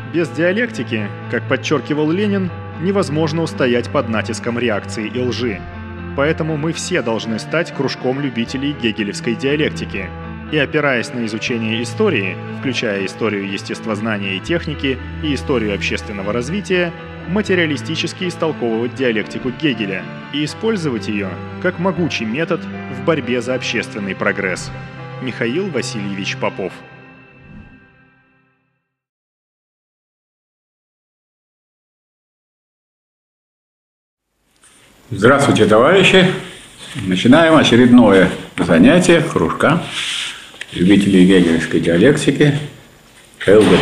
Без диалектики, как подчеркивал Ленин, невозможно устоять под натиском реакции и лжи. Поэтому мы все должны стать кружком любителей гегелевской диалектики и, опираясь на изучение истории, включая историю естествознания и техники и историю общественного развития, материалистически истолковывать диалектику Гегеля и использовать ее как могучий метод в борьбе за общественный прогресс. Михаил Васильевич Попов. Здравствуйте, товарищи! Начинаем очередное занятие кружка любителей гегелевской диалектики ЛГД.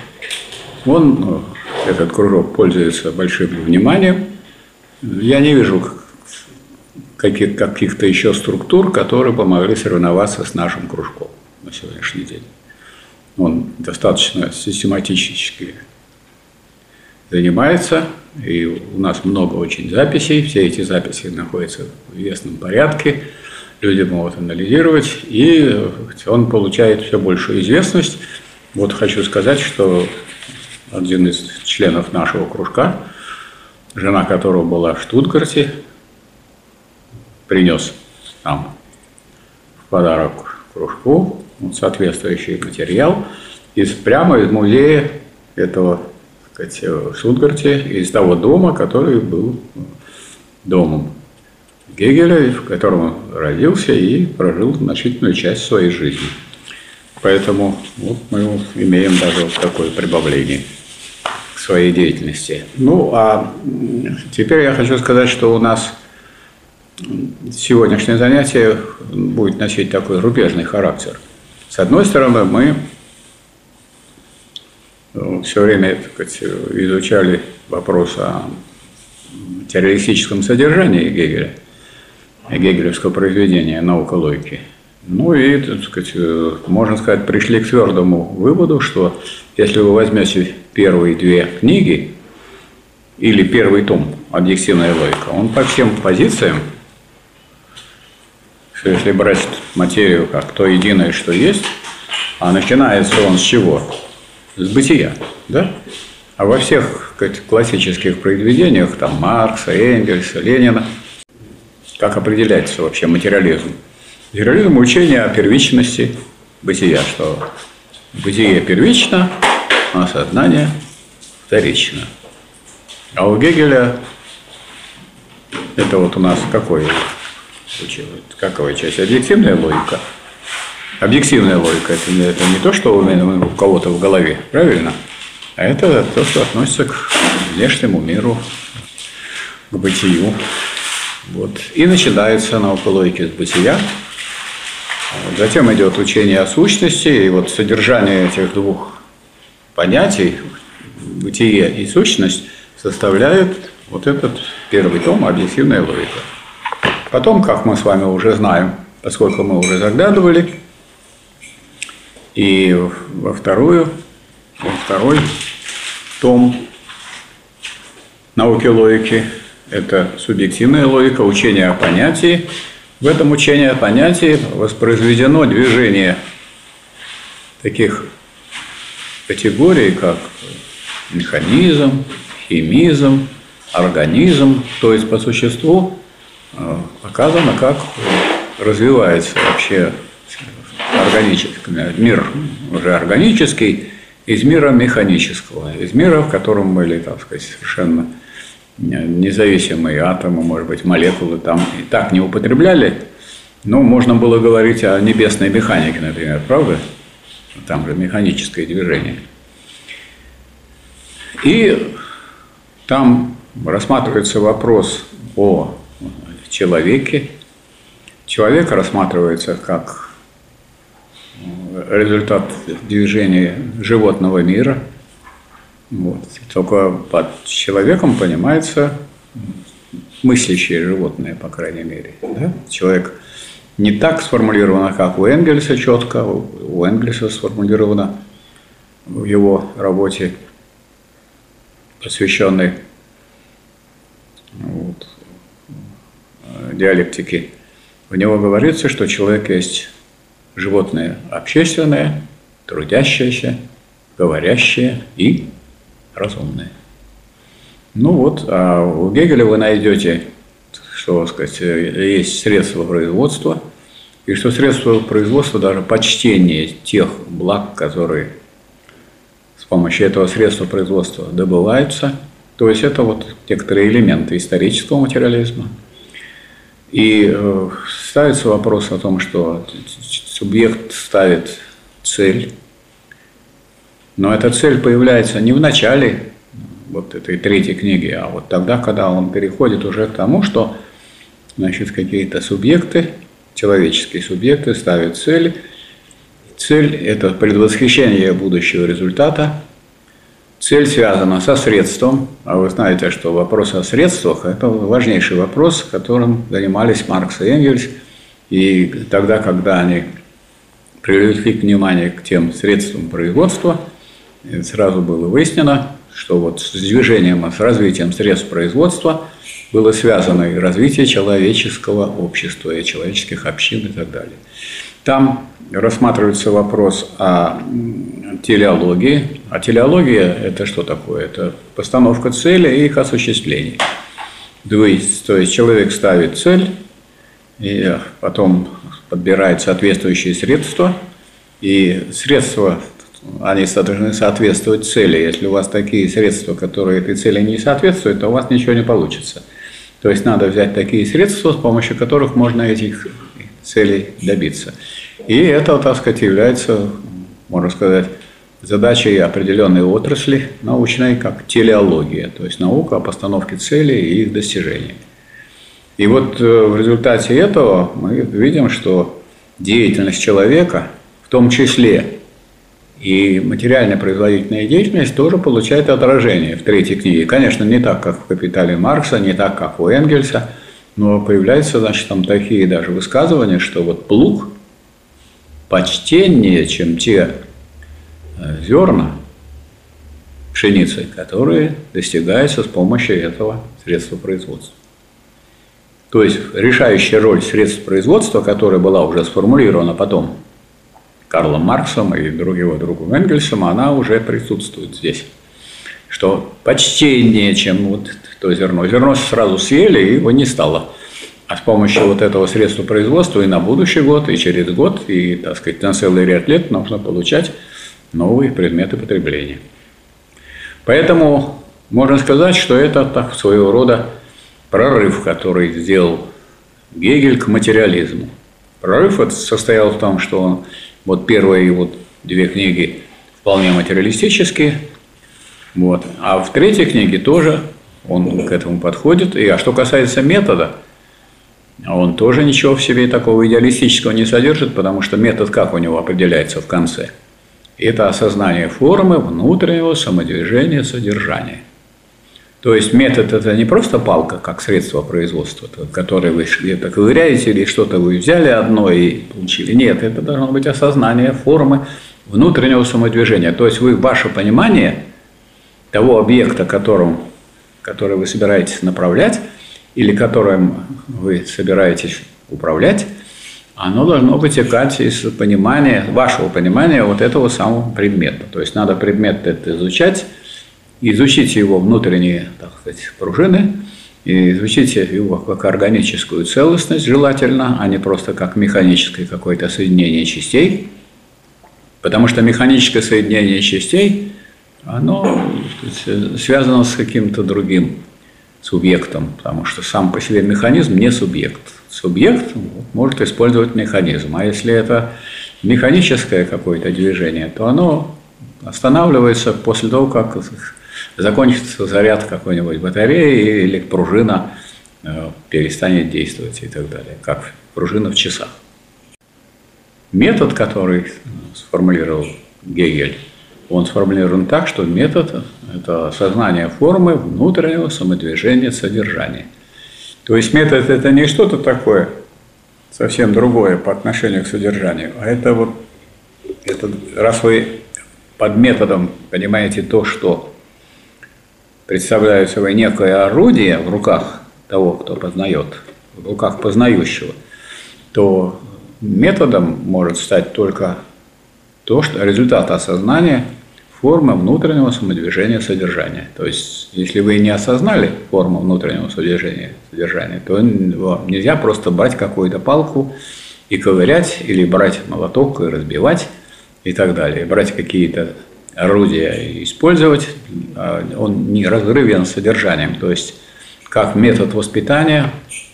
Этот кружок пользуется большим вниманием. Я не вижу каких-то еще структур, которые помогли соревноваться с нашим кружком на сегодняшний день. Он достаточно систематически занимается, и у нас много очень записей. Все эти записи находятся в известном порядке, люди могут анализировать, и он получает все большую известность. Вот хочу сказать, что один из членов нашего кружка, жена которого была в Штутгарте, принес нам в подарок кружку соответствующий материал прямо из музея этого, в Штутгарте, из того дома, который был домом Гегеля, в котором он родился и прожил значительную часть своей жизни. Поэтому мы имеем даже такое прибавление к своей деятельности. А теперь я хочу сказать, что у нас сегодняшнее занятие будет носить такой рубежный характер. С одной стороны, мы все время, изучали вопрос о материалистическом содержании Гегеля, гегелевского произведения «Наука логики». Можно сказать, пришли к твердому выводу, что если вы возьмете первые две книги или первый том «Объективная логика», он по всем позициям, что если брать материю как то единое, что есть, а начинается он с чего? С бытия, да? А во всех классических произведениях, там Маркса, Энгельса, Ленина, как определяется вообще материализм? Материализм – учение о первичности бытия, что бытие первично, а сознание вторично. А у Гегеля это у нас какая часть? Объективная логика. Объективная логика – это не то, что у кого-то в голове, правильно? А это то, что относится к внешнему миру, к бытию. И начинается наука логики с бытия. Затем идет учение о сущности, и содержание этих двух понятий, бытие и сущность, составляет этот первый том «Объективная логика». Потом, как мы с вами уже знаем, поскольку мы уже заглядывали, и во второй том науки логики – это субъективная логика, учение о понятии. В этом учении о понятии воспроизведено движение таких категорий, как механизм, химизм, организм. То есть, по существу, показано, как развивается вообще мир уже органический из мира механического, из мира, в котором были, совершенно независимые атомы, может быть, молекулы там и так не употребляли, но можно было говорить о небесной механике, например, правда? Там же механическое движение. И там рассматривается вопрос о человеке. Человек рассматривается как результат движения животного мира. Только под человеком понимается мыслящее животное, по крайней мере. Да? Человек не так сформулировано, как у Энгельса четко. У Энгельса сформулировано в его работе, посвященной диалектике. В него говорится, что человек есть животное общественное, трудящееся, говорящее и разумные. Ну вот, а у Гегеля вы найдете, что сказать, есть средства производства, и что средства производства даже почтение тех благ, которые с помощью этого средства производства добываются. То есть это вот некоторые элементы исторического материализма. И ставится вопрос о том, что субъект ставит цель, но эта цель появляется не в начале вот этой третьей книги, а вот тогда, когда он переходит уже к тому, что, значит, какие-то субъекты, человеческие субъекты ставят цель. Цель – это предвосхищение будущего результата. Цель связана со средством, а вы знаете, что вопрос о средствах – это важнейший вопрос, которым занимались Маркс и Энгельс. И тогда, когда они привлекли внимание к тем средствам производства, сразу было выяснено, что вот с движением, с развитием средств производства было связано и развитие человеческого общества, и человеческих общин и так далее. Там рассматривается вопрос о телеологии. А телеология – это что такое? Это постановка цели и их осуществление. То есть человек ставит цель, и потом подбирает соответствующие средства, и средства, они должны соответствовать цели. Если у вас такие средства, которые этой цели не соответствуют, то у вас ничего не получится. То есть надо взять такие средства, с помощью которых можно этих целей добиться. И это, так сказать, является, можно сказать, задачей определенной отрасли научной, как телеология, то есть наука о постановке целей и их достижении. И вот в результате этого мы видим, что деятельность человека, в том числе и материально-производительная деятельность, тоже получает отражение в третьей книге. Конечно, не так, как в «Капитале» Маркса, не так, как у Энгельса, но появляются, значит, там такие даже высказывания, что вот плуг почтеннее, чем те зерна пшеницы, которые достигаются с помощью этого средства производства. То есть решающая роль средств производства, которая была уже сформулирована потом Карлом Марксом и его другом Энгельсом, она уже присутствует здесь. Что почтеннее, чем вот то зерно. Зерно сразу съели, и его не стало. А с помощью вот этого средства производства и на будущий год, и через год, и, так сказать, на целый ряд лет нужно получать новые предметы потребления. Поэтому можно сказать, что это так, своего рода прорыв, который сделал Гегель к материализму. Прорыв этот состоял в том, что он, вот первые вот две книги вполне материалистические, вот, а в третьей книге тоже он к этому подходит. А что касается метода, он тоже ничего в себе такого идеалистического не содержит, потому что метод как у него определяется в конце? Это осознание формы внутреннего самодвижения содержания. То есть метод – это не просто палка, как средство производства, которое вы где-то ковыряете или что-то вы взяли одно и получили. Нет, это должно быть осознание формы внутреннего самодвижения. То есть ваше понимание того объекта, который вы собираетесь направлять или которым вы собираетесь управлять, оно должно вытекать из понимания, вашего понимания вот этого самого предмета. То есть надо предмет этот изучить его внутренние, так сказать, пружины, и изучить его как органическую целостность желательно, а не просто как механическое какое-то соединение частей. Потому что механическое соединение частей, оно связано с каким-то другим субъектом, потому что сам по себе механизм не субъект. Субъект может использовать механизм, а если это механическое какое-то движение, то оно останавливается после того, как закончится заряд какой-нибудь батареи или пружина перестанет действовать и так далее, как пружина в часах. Метод, который сформулировал Гегель, он сформулирован так, что метод – это осознание формы внутреннего самодвижения содержания. То есть метод – это не что-то такое совсем другое по отношению к содержанию, а это раз вы под методом понимаете то, что представляет собой некое орудие в руках того, кто познает, в руках познающего, то методом может стать только то, что результат осознания формы внутреннего самодвижения содержания. То есть, если вы не осознали форму внутреннего содержания, то нельзя просто брать какую-то палку и ковырять, или брать молоток и разбивать и так далее, брать какие-то орудия и использовать. Он не разрывен с содержанием. То есть, как метод воспитания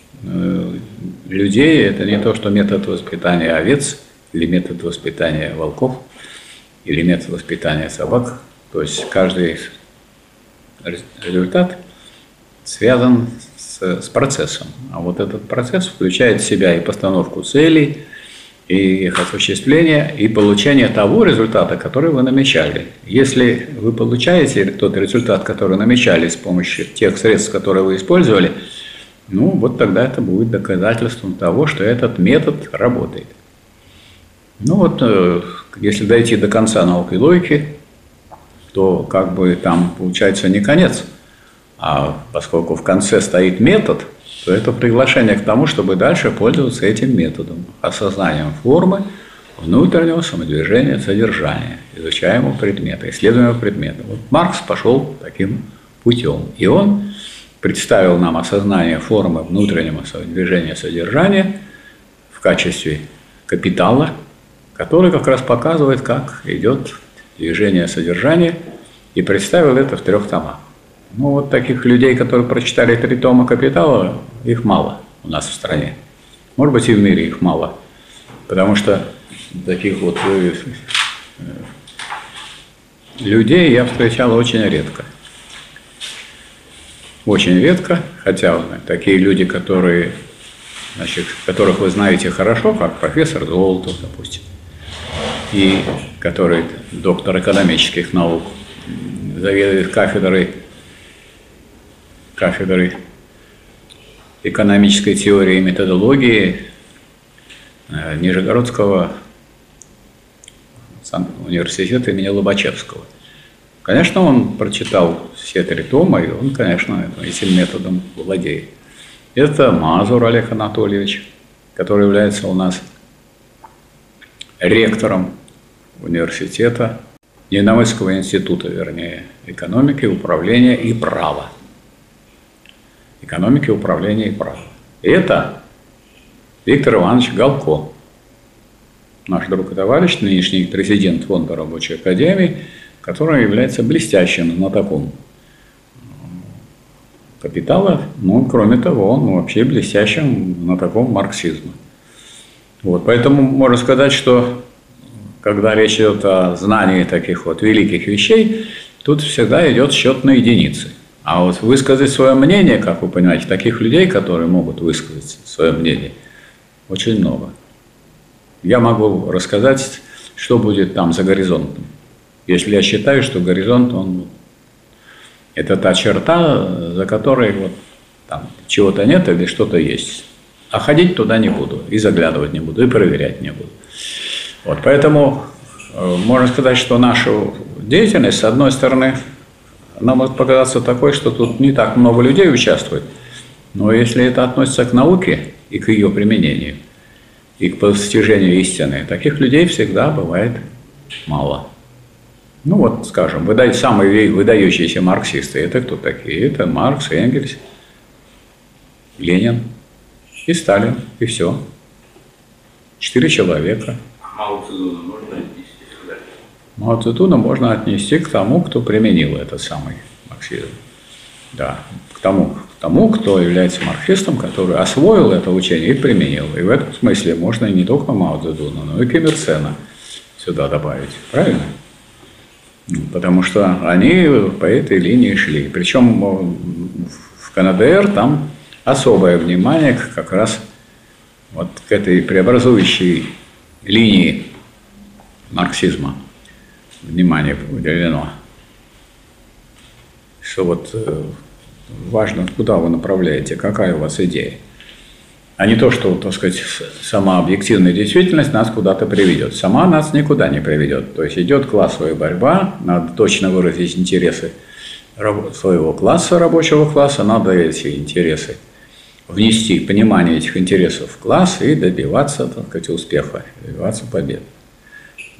людей, это не то, что метод воспитания овец, или метод воспитания волков, или метод воспитания собак. То есть каждый результат связан с процессом. А вот этот процесс включает в себя и постановку целей, и их осуществление, и получение того результата, который вы намечали. Если вы получаете тот результат, который намечали с помощью тех средств, которые вы использовали, ну вот тогда это будет доказательством того, что этот метод работает. Ну вот, если дойти до конца науки логики, то как бы там получается не конец. А поскольку в конце стоит метод, то это приглашение к тому, чтобы дальше пользоваться этим методом, осознанием формы внутреннего самодвижения содержания, изучаемого предмета, исследуемого предмета. Вот Маркс пошел таким путем, и он представил нам осознание формы внутреннего самодвижения содержания в качестве капитала, который как раз показывает, как идет движение содержания, и представил это в 3 томах. Ну, вот таких людей, которые прочитали 3 тома «Капитала», их мало у нас в стране. Может быть, и в мире их мало. Потому что таких вот людей я встречал очень редко. Очень редко, хотя такие люди, которых вы знаете хорошо, как профессор Золотов, допустим, и который доктор экономических наук, заведует кафедрой экономической теории и методологии Нижегородского университета имени Лобачевского. Конечно, он прочитал все 3 тома, и он, конечно, этим методом владеет. Это Мазур Олег Анатольевич, который является у нас ректором университета, Невномысского института, вернее, экономики, управления и права. Экономики, управления и права. И это Виктор Иванович Галко, наш друг и товарищ, нынешний президент Фонда рабочей академии, который является блестящим знатоком капитала, но, кроме того, он вообще блестящим знатоком марксизма. Вот, поэтому можно сказать, что когда речь идет о знании таких вот великих вещей, тут всегда идет счет на единицы. А вот высказать свое мнение, как вы понимаете, таких людей, которые могут высказать свое мнение, очень много. Я могу рассказать, что будет там за горизонтом. Если я считаю, что горизонт, это та черта, за которой вот там чего-то нет или что-то есть. А ходить туда не буду, и заглядывать не буду, и проверять не буду. Вот, поэтому можно сказать, что наша деятельность, с одной стороны, она может показаться такой, что тут не так много людей участвует, но если это относится к науке и к ее применению, и к постижению истины, таких людей всегда бывает мало. Ну вот, скажем, самые выдающиеся марксисты, это кто такие? Это Маркс, Энгельс, Ленин и Сталин, и все. 4 человека. Мао Цзэдуна можно отнести сюда? Мао Цзэдуна можно отнести к тому, кто применил этот самый марксизм. Да, к тому, кто является марксистом, который освоил это учение и применил. И в этом смысле можно не только Мао Цзэдуна, но и Ким Ир Сена сюда добавить. Правильно? Потому что они по этой линии шли. Причем в КНДР там особое внимание как раз вот к этой преобразующей линии марксизма. Внимание уделено. Что вот важно, куда вы направляете, какая у вас идея. А не то, что, так сказать, сама объективная действительность нас куда-то приведет. Сама нас никуда не приведет. То есть идет классовая борьба, надо точно выразить интересы своего класса, рабочего класса, надо эти интересы внести, понимание этих интересов в класс и добиваться, так сказать, успеха, добиваться победы.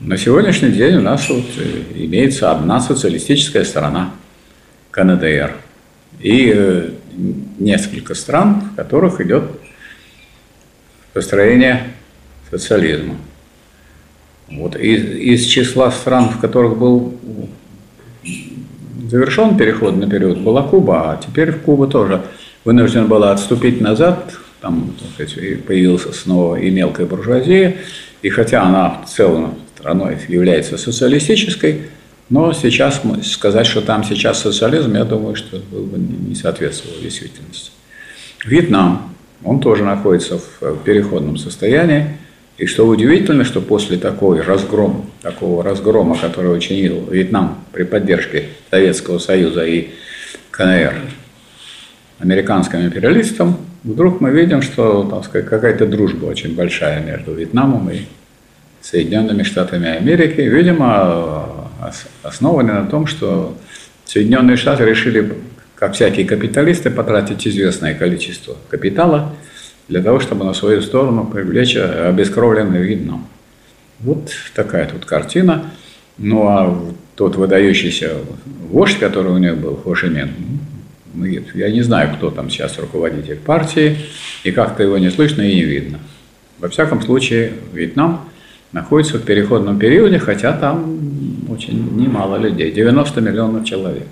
На сегодняшний день у нас вот имеется одна социалистическая страна – КНДР. И несколько стран, в которых идет построение социализма. Вот. Из числа стран, в которых был завершен переходный период, была Куба, а теперь Куба тоже вынуждена была отступить назад, там, так сказать, появилась снова и мелкая буржуазия, и хотя она в целом страной является социалистической, но сейчас сказать, что там сейчас социализм, я думаю, что не соответствовало действительности. Вьетнам, он тоже находится в переходном состоянии, и что удивительно, что после такого разгрома, который учинил Вьетнам при поддержке Советского Союза и КНР американским империалистам, вдруг мы видим, что, так сказать, какая-то дружба очень большая между Вьетнамом и Соединенными Штатами Америки, видимо, основаны на том, что Соединенные Штаты решили, как всякие капиталисты, потратить известное количество капитала для того, чтобы на свою сторону привлечь обескровленный Вьетнам. Вот такая тут картина. Ну а тот выдающийся вождь, который у них был, Хо Ши Мин, я не знаю, кто там сейчас руководитель партии, и как-то его не слышно и не видно. Во всяком случае, Вьетнам находится в переходном периоде, хотя там очень немало людей, 90 миллионов человек.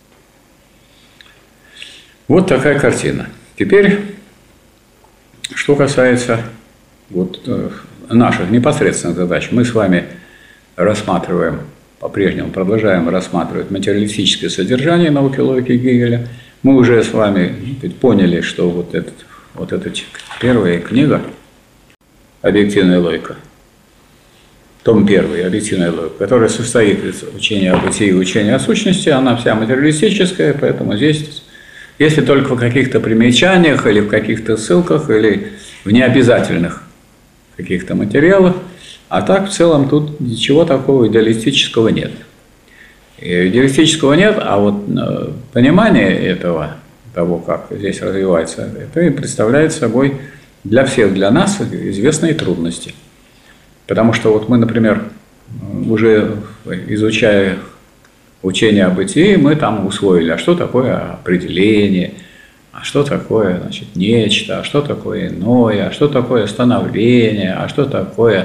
Вот такая картина. Теперь, что касается вот наших непосредственных задач, мы с вами рассматриваем, по-прежнему продолжаем рассматривать материалистическое содержание науки логики Гегеля. Мы уже с вами поняли, что вот эта первая книга «Объективная логика», том 1, объективная логика, которая состоит из учения о бытии и учения о сущности, она вся материалистическая, поэтому здесь, если только в каких-то примечаниях или в каких-то ссылках, или в необязательных каких-то материалах, а так в целом тут ничего такого идеалистического нет. Идеалистического нет, а вот понимание этого, того, как здесь развивается, это и представляет собой для всех, для нас известные трудности. Потому что вот мы, например, уже изучая учение о бытии, мы там усвоили, а что такое определение, а что такое, значит, нечто, а что такое иное, а что такое становление, а что такое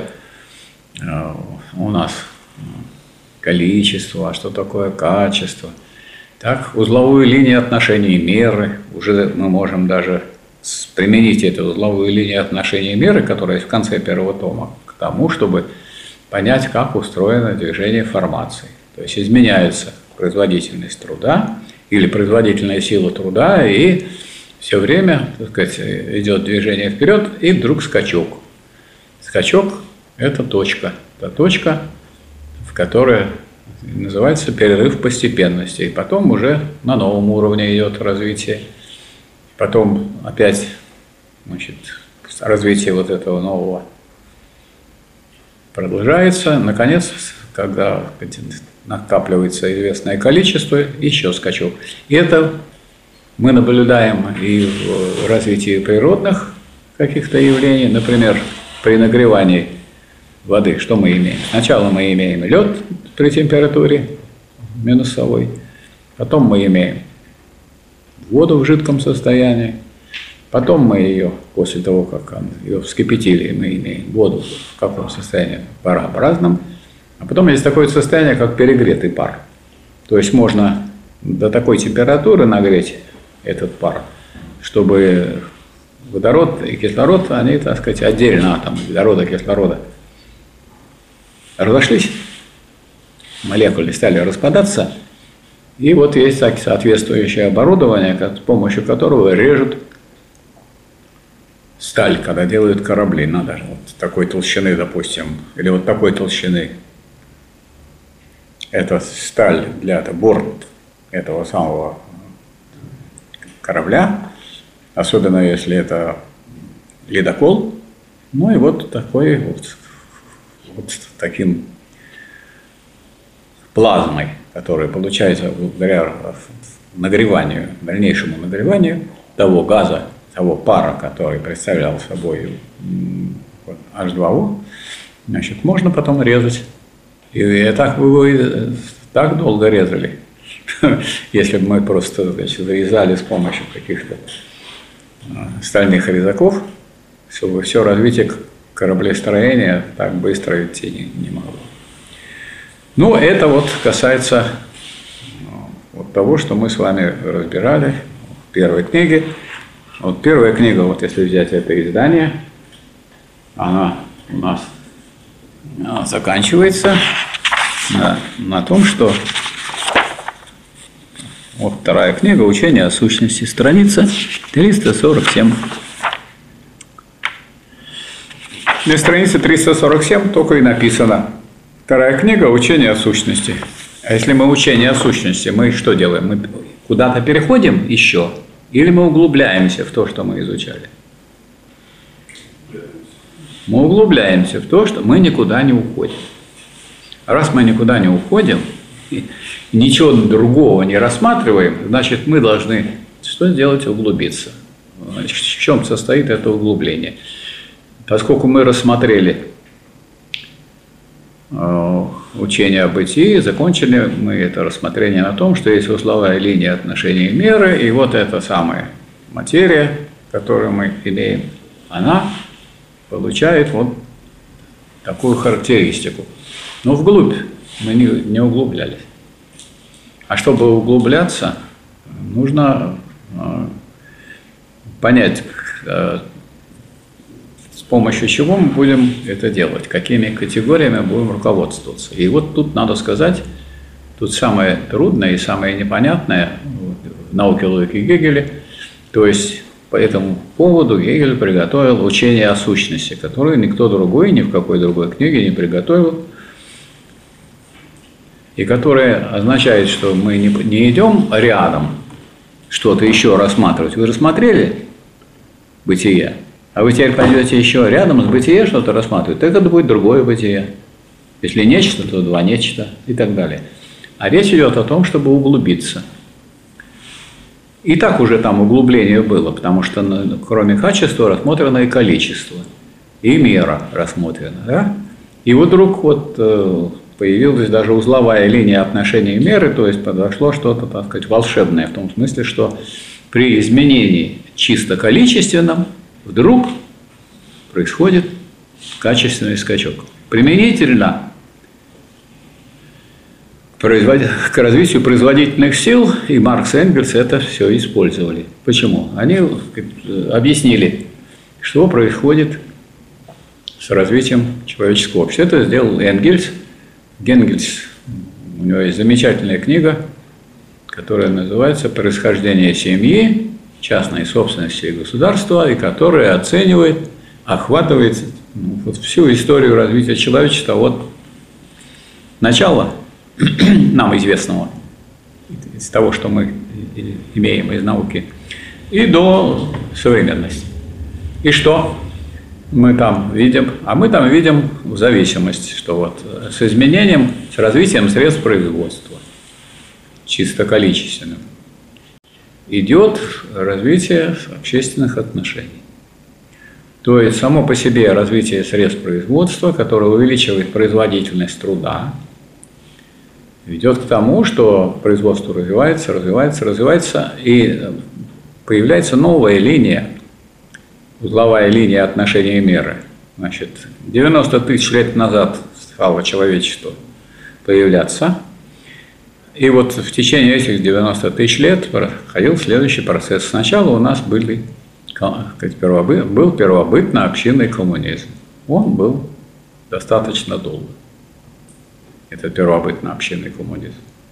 у нас количество, а что такое качество. Так, узловую линию отношений и меры, уже мы можем даже применить эту узловую линию отношений и меры, которая есть в конце первого тома, к тому, чтобы понять, как устроено движение формации. То есть изменяется производительность труда или производительная сила труда, и все время, так сказать, идет движение вперед, и вдруг скачок. Скачок – это точка. Это точка, в которой называется перерыв постепенности. И потом уже на новом уровне идет развитие. Потом опять, значит, развитие вот этого нового продолжается. Наконец, когда накапливается известное количество, еще скачок. И это мы наблюдаем и в развитии природных каких-то явлений. Например, при нагревании воды что мы имеем? Сначала мы имеем лед при температуре минусовой, потом мы имеем воду в жидком состоянии, потом мы ее, после того, как ее вскипятили, мы имеем воду в каком состоянии? Парообразном. А потом есть такое состояние, как перегретый пар. То есть можно до такой температуры нагреть этот пар, чтобы водород и кислород, они, так сказать, отдельно атомы водорода и кислорода разошлись, молекулы стали распадаться, и вот есть соответствующее оборудование, с помощью которого режут сталь, когда делают корабли. Надо вот такой толщины, допустим, или вот такой толщины. Это сталь для борт этого самого корабля, особенно если это ледокол. Ну и вот такой вот таким плазмой, которая получается благодаря нагреванию, дальнейшему нагреванию того газа, того пара, который представлял собой H2O, значит, можно потом резать И так бы вы так долго резали, если бы мы просто, значит, зарезали с помощью каких-то стальных резаков, чтобы все развитие кораблестроения так быстро идти не могло. Ну, это вот касается вот того, что мы с вами разбирали в первой книге. Вот первая книга, вот если взять это издание, она у нас заканчивается на том, что вот вторая книга «Учение о сущности», страница 347. На странице 347 только и написано «Вторая книга «Учение о сущности». А если мы учение о сущности, мы что делаем? Мы куда-то переходим еще или мы углубляемся в то, что мы изучали? Мы углубляемся в то, что мы никуда не уходим. Раз мы никуда не уходим, и ничего другого не рассматриваем, значит, мы должны что сделать? Углубиться. Значит, в чем состоит это углубление? Поскольку мы рассмотрели учение о бытии, закончили мы это рассмотрение на том, что есть узловая линия отношений и меры, и вот эта самая материя, которую мы имеем, она получает вот такую характеристику. Но вглубь мы не углублялись. А чтобы углубляться, нужно понять, с помощью чего мы будем это делать, какими категориями будем руководствоваться. И вот тут надо сказать, тут самое трудное и самое непонятное в науке логики Гегеля, то есть по этому поводу Гегель приготовил учение о сущности, которое никто другой, ни в какой другой книге не приготовил, и которое означает, что мы не идем рядом что-то еще рассматривать. Вы рассмотрели бытие, а вы теперь пойдете еще рядом с бытие что-то рассматривать, так это будет другое бытие. Если нечто, то два нечто и так далее. А речь идет о том, чтобы углубиться. И так уже там углубление было, потому что кроме качества рассмотрено и количество, и мера рассмотрена. Да? И вот вдруг вот появилась даже узловая линия отношений и меры, то есть подошло что-то, так сказать, волшебное, в том смысле, что при изменении чисто количественном вдруг происходит качественный скачок. Применительно к развитию производительных сил, и Маркс и Энгельс это все использовали. Почему? Они объяснили, что происходит с развитием человеческого общества. Это сделал Энгельс. Энгельс, у него есть замечательная книга, которая называется «Происхождение семьи, частной собственности и государства», и которая оценивает, охватывает вот всю историю развития человечества от начала нам известного, из того, что мы имеем из науки, и до современности. И что мы там видим? А мы там видим зависимость, что вот с изменением, с развитием средств производства, чисто количественным, идет развитие общественных отношений. То есть само по себе развитие средств производства, которое увеличивает производительность труда, ведет к тому, что производство развивается, и появляется новая линия, узловая линия отношений и меры. Значит, 90 тысяч лет назад стало человечество появляться, и вот в течение этих 90 тысяч лет проходил следующий процесс. Сначала у нас был первобытно-общинный коммунизм. Он был достаточно долго. Это первобытно-общинный коммунизм.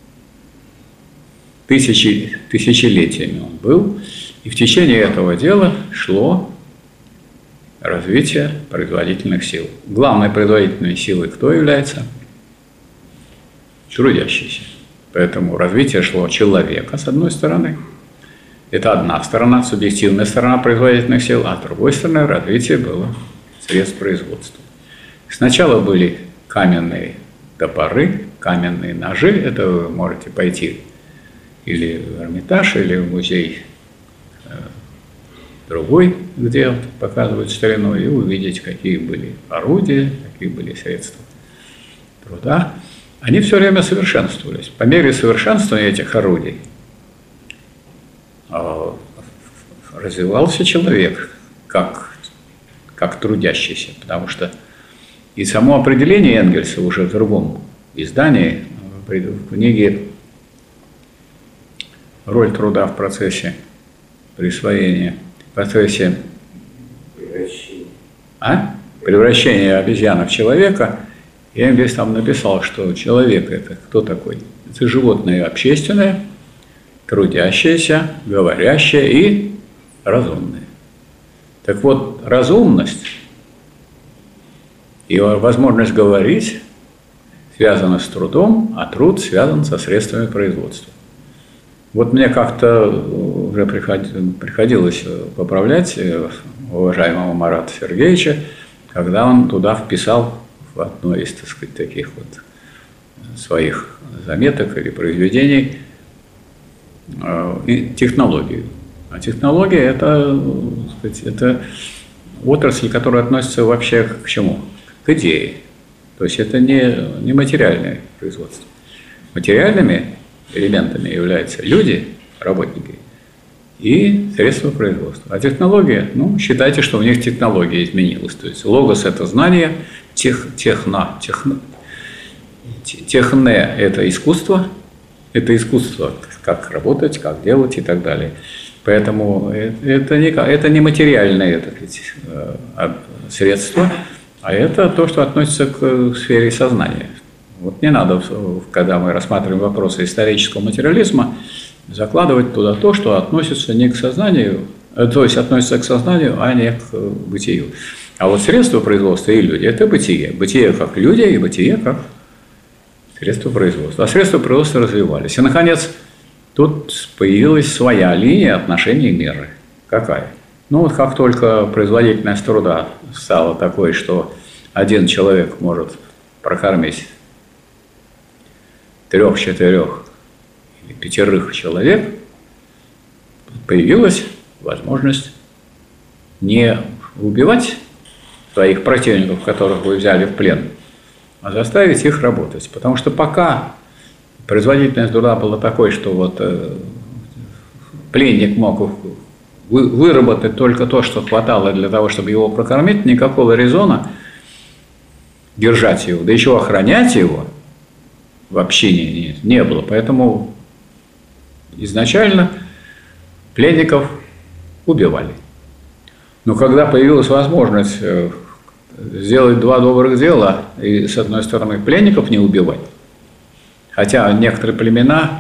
Тысячелетиями он был, и в течение этого дела шло развитие производительных сил. Главной производительной силой кто является? Трудящийся. Поэтому развитие шло человека, с одной стороны. Это одна сторона, субъективная сторона производительных сил, а с другой стороны развитие было средств производства. Сначала были каменные топоры, каменные ножи. Это вы можете пойти или в Эрмитаж, или в музей другой, где показывают старину, и увидеть, какие были орудия, какие были средства труда. они все время совершенствовались. По мере совершенствования этих орудий развивался человек как трудящийся, потому что и само определение Энгельса уже в другом издании, в книге «Роль труда в процессе присвоения», в процессе превращения обезьяны в человека, Энгельс там написал, что человек – это кто такой? Это животное общественное, трудящееся, говорящее и разумное. Так вот, разумность и возможность говорить связана с трудом, а труд связан со средствами производства. Вот мне как-то уже приходилось поправлять уважаемого Марата Сергеевича, когда он туда вписал в одно из, так сказать, таких вот своих заметок или произведений технологию. А технология – это, так сказать, это отрасль, которая относится вообще к чему? К идее. То есть это не материальное производство. Материальными элементами являются люди, работники, и средства производства. А технология, считайте, что у них технология изменилась. То есть логос – это знание, техне – это искусство, как работать, как делать и так далее. Поэтому это не материальные средства, а это то, что относится к сфере сознания. Вот не надо, когда мы рассматриваем вопросы исторического материализма, закладывать туда то, что относится не к сознанию, то есть относится к сознанию, а не к бытию. А вот средства производства и люди – это бытие. Бытие как люди и бытие как средства производства. А средства производства развивались. И, наконец, тут появилась своя линия отношений меры. Какая? Вот как только производительность труда стала такой, что один человек может прокормить 3, 4 или 5 человек, появилась возможность не убивать своих противников, которых вы взяли в плен, а заставить их работать. Потому что пока производительность труда была такой, что вот пленник мог выработать только то, что хватало для того, чтобы его прокормить, никакого резона держать его, да еще охранять его вообще не было. Поэтому изначально пленников убивали. Но когда появилась возможность сделать 2 добрых дела и, с одной стороны, пленников не убивать, хотя некоторые племена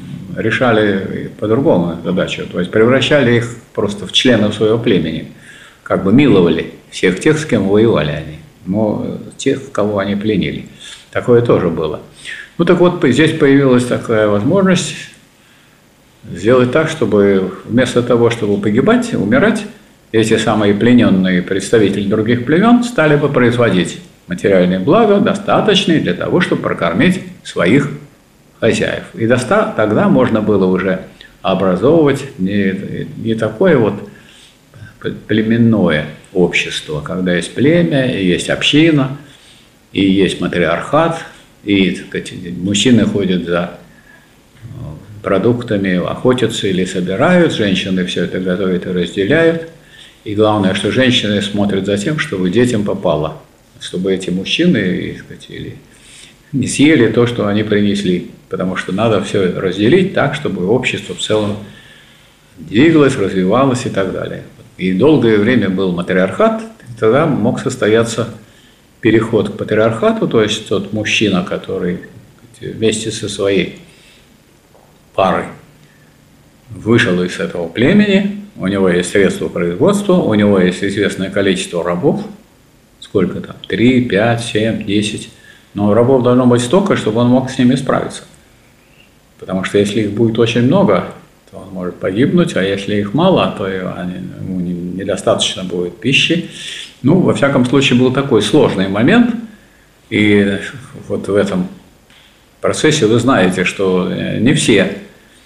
решали по-другому задачу, то есть превращали их просто в членов своего племени, как бы миловали всех тех, с кем воевали они, но тех, кого они пленили. Такое тоже было. Так вот, здесь появилась такая возможность сделать так, чтобы вместо того, чтобы погибать, умирать, эти самые плененные представители других племен стали бы производить материальные блага, достаточные для того, чтобы прокормить своих хозяев. И тогда можно было уже образовывать не такое вот племенное общество, когда есть племя, и есть община, и есть матриархат, и, так сказать, мужчины ходят за продуктами, охотятся или собирают, женщины все это готовят и разделяют. И главное, что женщины смотрят за тем, чтобы детям попало, чтобы эти мужчины, так сказать, не съели то, что они принесли, потому что надо все разделить так, чтобы общество в целом двигалось, развивалось и так далее. И долгое время был матриархат, и тогда мог состояться переход к патриархату, то есть тот мужчина, который вместе со своей парой вышел из этого племени, у него есть средства производства, у него есть известное количество рабов, сколько там, 3, 5, 7, 10, но рабов должно быть столько, чтобы он мог с ними справиться. Потому что если их будет очень много, то он может погибнуть, а если их мало, то ему недостаточно будет пищи. Во всяком случае, был такой сложный момент, и вот в этом процессе вы знаете, что не все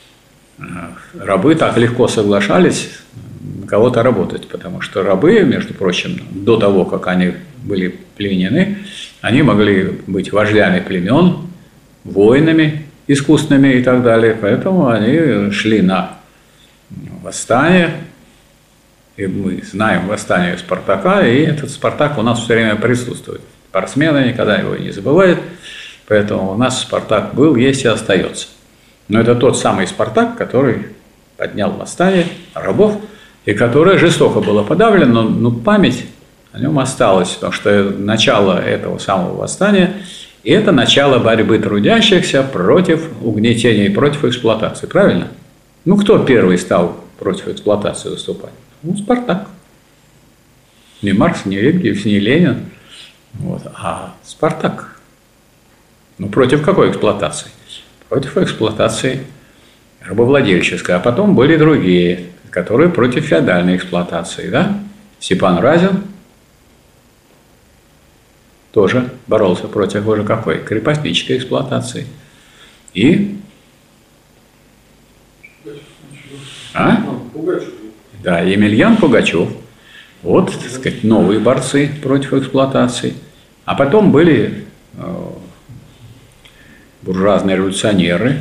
рабы так легко соглашались на кого-то работать, потому что рабы, между прочим, до того, как они были пленены, они могли быть вождями племен, войнами искусственными и так далее. Поэтому они шли на восстание. И мы знаем восстание Спартака, и этот Спартак у нас все время присутствует. Спортсмены никогда его не забывают. Поэтому у нас Спартак был, есть и остается. Но это тот самый Спартак, который поднял восстание рабов, и которое жестоко было подавлено, но память о нем осталась, потому что начало этого самого восстания – и это начало борьбы трудящихся против угнетения и против эксплуатации, правильно? Ну, кто первый стал против эксплуатации выступать? Ну, Спартак. Не Маркс, не Энгельс, не Ленин, вот, а Спартак. Ну, против какой эксплуатации? Против эксплуатации рабовладельческой. А потом были другие, которые против феодальной эксплуатации, да? Степан Разин тоже боролся против уже какой? Крепостнической эксплуатации. И? Пугачев. Да, Емельян Пугачев. Вот, так сказать, новые борцы против эксплуатации. А потом были буржуазные революционеры.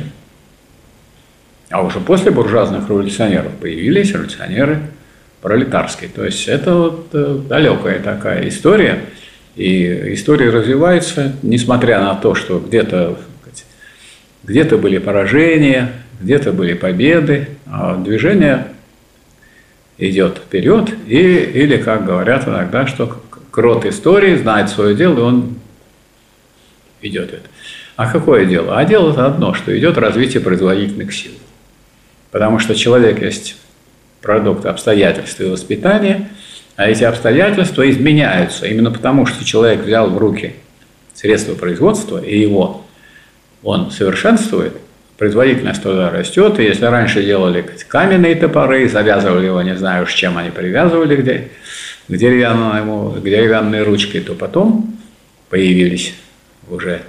А уже после буржуазных революционеров появились революционеры пролетарские. То есть это вот далекая такая история. И история развивается, несмотря на то, что где-то были поражения, где-то были победы, а движение идет вперед, или, как говорят иногда, что крот истории знает свое дело, и он идет это. А какое дело? А дело это одно, что идет развитие производительных сил. Потому что человек есть продукт обстоятельств и воспитания, а эти обстоятельства изменяются именно потому, что человек взял в руки средства производства, и он совершенствует, производительность туда растет, и если раньше делали каменные топоры, завязывали его, не знаю уж чем они привязывали к деревянной ручке, то потом появились уже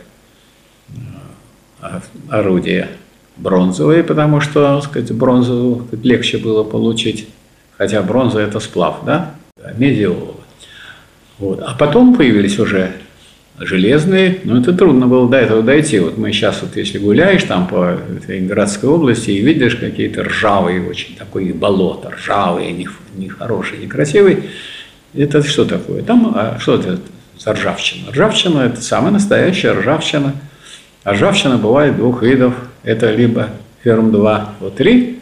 орудия бронзовые, потому что, так сказать, бронзу легче было получить, хотя бронза – это сплав, да, меди и олово. Вот. А потом появились уже железные, но это трудно было до этого дойти. Вот мы сейчас, вот, если гуляешь там по Ленинградской области и видишь какие-то ржавые, очень такие болота, ржавые, нехорошие, некрасивые, это что такое? Там, что это за ржавчина? Ржавчина – это самая настоящая ржавчина. А ржавчина бывает двух видов. Это либо ферм-2О3,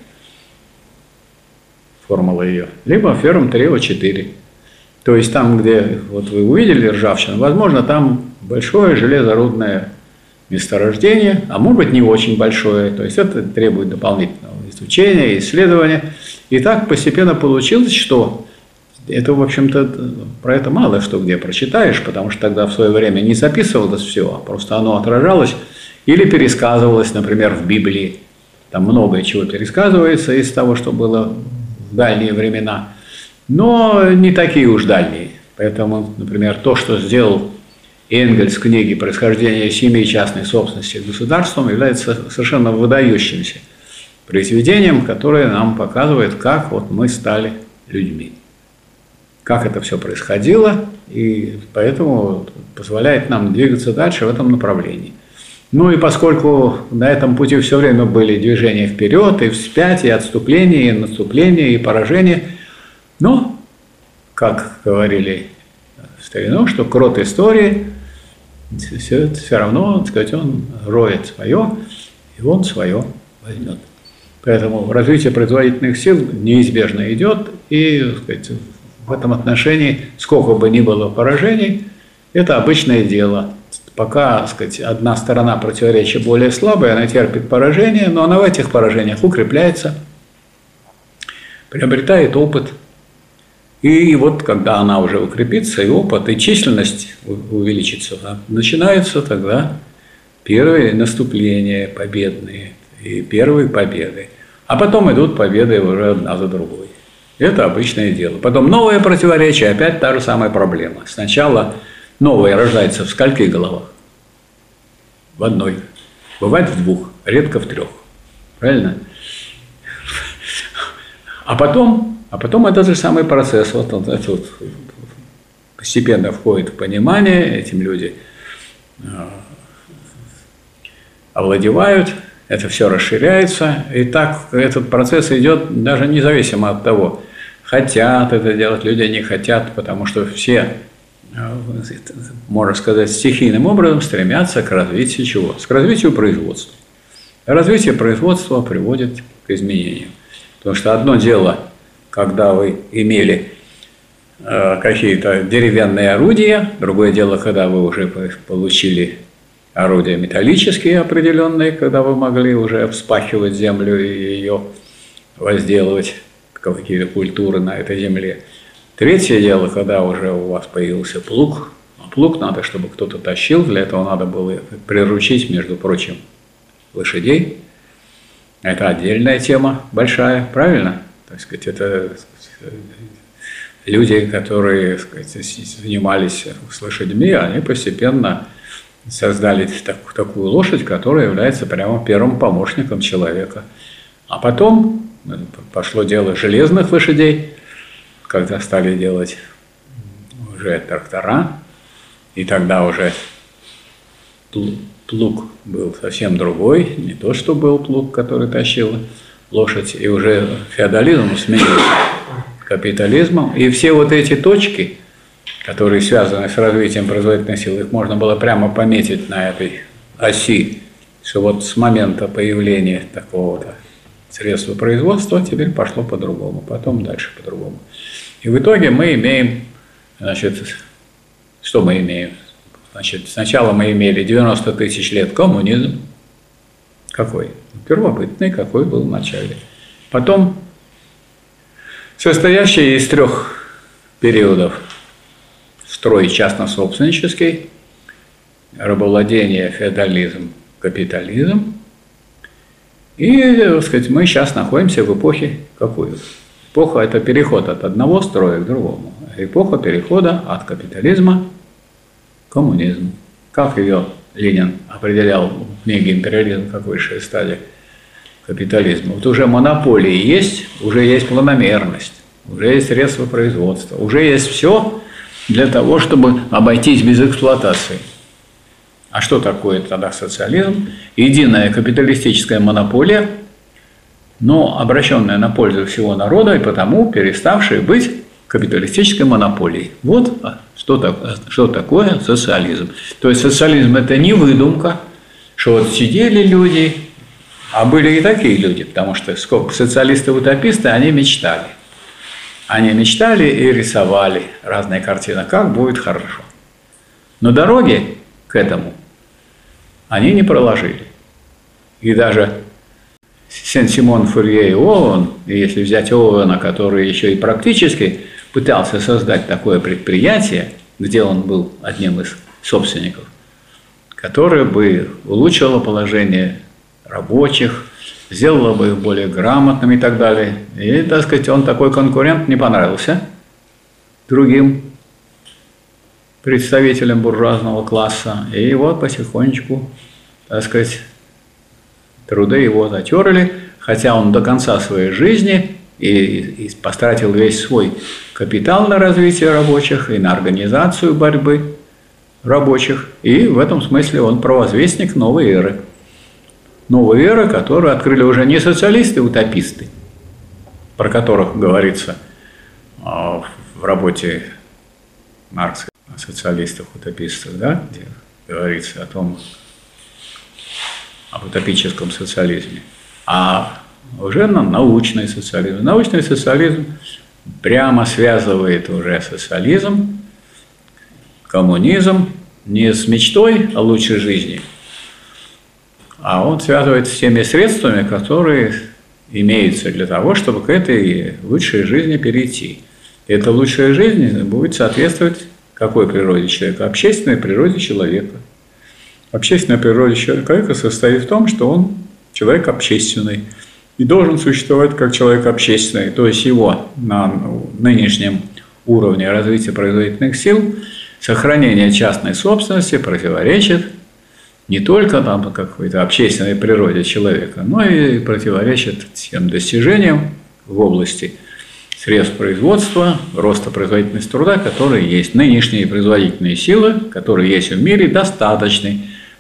формула ее, либо ферм-3О4. То есть там, где вот вы увидели ржавчину, возможно, там большое железорудное месторождение, а может быть не очень большое. То есть это требует дополнительного изучения, исследования. И так постепенно получилось, что это, в общем-то, про это мало что где прочитаешь, потому что тогда в свое время не записывалось все, а просто оно отражалось или пересказывалось, например, в Библии. Там многое чего пересказывается из того, что было в дальние времена, но не такие уж дальние. Поэтому, например, то, что сделал Энгельс в книге «Происхождение семьи частной собственности государством», является совершенно выдающимся произведением, которое нам показывает, как вот мы стали людьми. Как это все происходило, и поэтому позволяет нам двигаться дальше в этом направлении. Ну и поскольку на этом пути все время были движения вперед и вспять, и отступление, и наступление, и поражение, но, как говорили в старину, что крот истории все равно, так сказать, он роет свое, и он свое возьмет. Поэтому развитие производительных сил неизбежно идет, и, так сказать, в этом отношении, сколько бы ни было поражений, это обычное дело. Пока, так сказать, одна сторона противоречия более слабая, она терпит поражение, но она в этих поражениях укрепляется, приобретает опыт. И вот когда она уже укрепится, и опыт, и численность увеличится, начинаются тогда первые наступления победные, и первые победы. А потом идут победы уже одна за другой. Это обычное дело. Потом новое противоречие, опять та же самая проблема. Сначала новое рождается в скольких головах? В одной. Бывает в двух, редко в трех. Правильно? А потом этот же самый процесс. Вот это вот постепенно входит в понимание, этим люди овладевают, это все расширяется, и так этот процесс идет даже независимо от того, хотят это делать люди, не хотят, потому что все, можно сказать, стихийным образом стремятся к развитию чего? К развитию производства. Развитие производства приводит к изменению. Потому что одно дело, когда вы имели какие-то деревянные орудия, другое дело, когда вы уже получили орудия металлические определенные, когда вы могли уже вспахивать землю и ее возделывать, какие-то культуры на этой земле. Третье дело, когда уже у вас появился плуг. Плуг надо, чтобы кто-то тащил, для этого надо было приручить, между прочим, лошадей. Это отдельная тема, большая, правильно? Так сказать, это люди, которые, так сказать, занимались с лошадьми, они постепенно создали такую лошадь, которая является прямо первым помощником человека. А потом пошло дело железных лошадей, когда стали делать уже трактора, и тогда уже плуг был совсем другой, не то, что был плуг, который тащил лошадь, и уже феодализм сменился капитализмом. И все вот эти точки, которые связаны с развитием производительной силы, их можно было прямо пометить на этой оси, что вот с момента появления такого-то средства производства теперь пошло по-другому, потом дальше по-другому. И в итоге мы имеем, значит, что мы имеем? Значит, сначала мы имели 90 тысяч лет коммунизм. Какой? Первобытный, какой был в начале. Потом состоящий из 3 периодов: строй частно-собственнический, рабовладение, феодализм, капитализм. И, так сказать, мы сейчас находимся в эпохе какой? Эпоха – это переход от одного строя к другому. Эпоха перехода от капитализма к коммунизму. Как ее Ленин определял в книге «Империализм как высшая стадия капитализма»? Вот уже монополии есть, уже есть планомерность, уже есть средства производства, уже есть все для того, чтобы обойтись без эксплуатации. А что такое тогда социализм? Единая капиталистическая монополия, но обращенная на пользу всего народа и потому переставшая быть капиталистической монополией. Вот что такое социализм. То есть социализм – это не выдумка, что вот сидели люди, а были и такие люди, потому что социалисты-утописты, они мечтали. Они мечтали и рисовали разные картины, как будет хорошо. Но дороги к этому они не проложили. И даже Сен-Симон, Фурье и Оуэн, и если взять Оуэна, который еще и практически пытался создать такое предприятие, где он был одним из собственников, которое бы улучшило положение рабочих, сделало бы их более грамотными и так далее. И, так сказать, он такой конкурент не понравился другим представителям буржуазного класса. И вот потихонечку, так сказать, труды его затерли, хотя он до конца своей жизни и потратил весь свой капитал на развитие рабочих и на организацию борьбы рабочих. И в этом смысле он провозвестник новой эры. Новой эры, которую открыли уже не социалисты-утописты, про которых говорится в работе Маркса о социалистах-утопистах, да, где говорится о том, об утопическом социализме, а уже научный социализм. Научный социализм прямо связывает уже социализм, коммунизм не с мечтой о лучшей жизни, а он связывает с теми средствами, которые имеются для того, чтобы к этой лучшей жизни перейти. И эта лучшая жизнь будет соответствовать какой природе человека? Общественной природе человека. Общественная природа человека состоит в том, что он человек общественный и должен существовать как человек общественный, то есть его на нынешнем уровне развития производительных сил сохранение частной собственности противоречит не только там какой-то общественной природе человека, но и противоречит тем достижениям в области средств производства, роста производительности труда, которые есть. Нынешние производительные силы, которые есть в мире, достаточны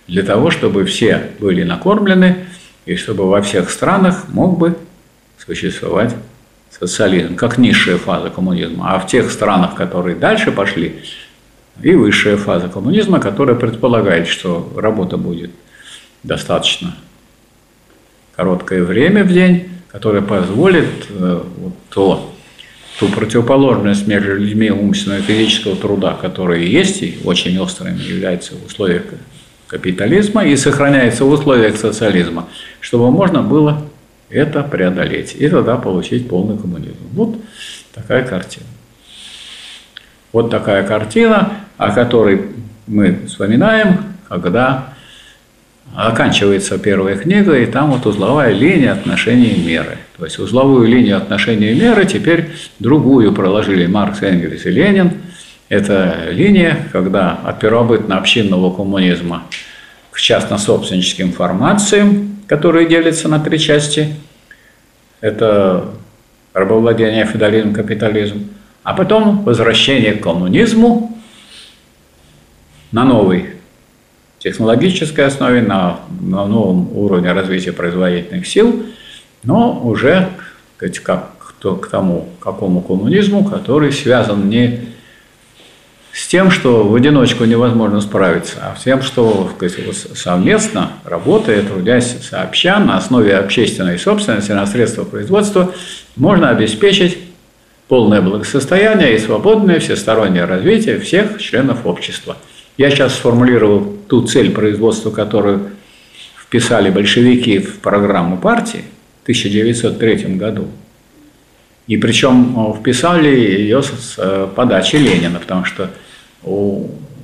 для того, чтобы все были накормлены и чтобы во всех странах мог бы существовать социализм, как низшая фаза коммунизма. А в тех странах, которые дальше пошли, и высшая фаза коммунизма, которая предполагает, что работа будет достаточно короткое время в день, которое позволит ту противоположность между людьми умственного и физического труда, которая есть и очень острым является в условиях капитализма и сохраняется в условиях социализма, чтобы можно было это преодолеть и тогда получить полный коммунизм. Вот такая картина. Вот такая картина, о которой мы вспоминаем, когда оканчивается первая книга, и там вот узловая линия отношений и меры. То есть узловую линию отношений и меры теперь другую проложили Маркс, Энгельс и Ленин. Это линия, когда от первобытно-общинного коммунизма к частно-собственническим формациям, которые делятся на три части, это рабовладение, феодализм, капитализм, а потом возвращение к коммунизму на новой технологической основе, на новом уровне развития производительных сил, но уже к тому какому коммунизму, который связан не с тем, что в одиночку невозможно справиться, а с тем, что совместно, работая, трудясь сообща, на основе общественной собственности, на средства производства, можно обеспечить полное благосостояние и свободное всестороннее развитие всех членов общества. Я сейчас сформулировал ту цель производства, которую вписали большевики в программу партии в 1903 году. И причем вписали ее с подачи Ленина, потому что у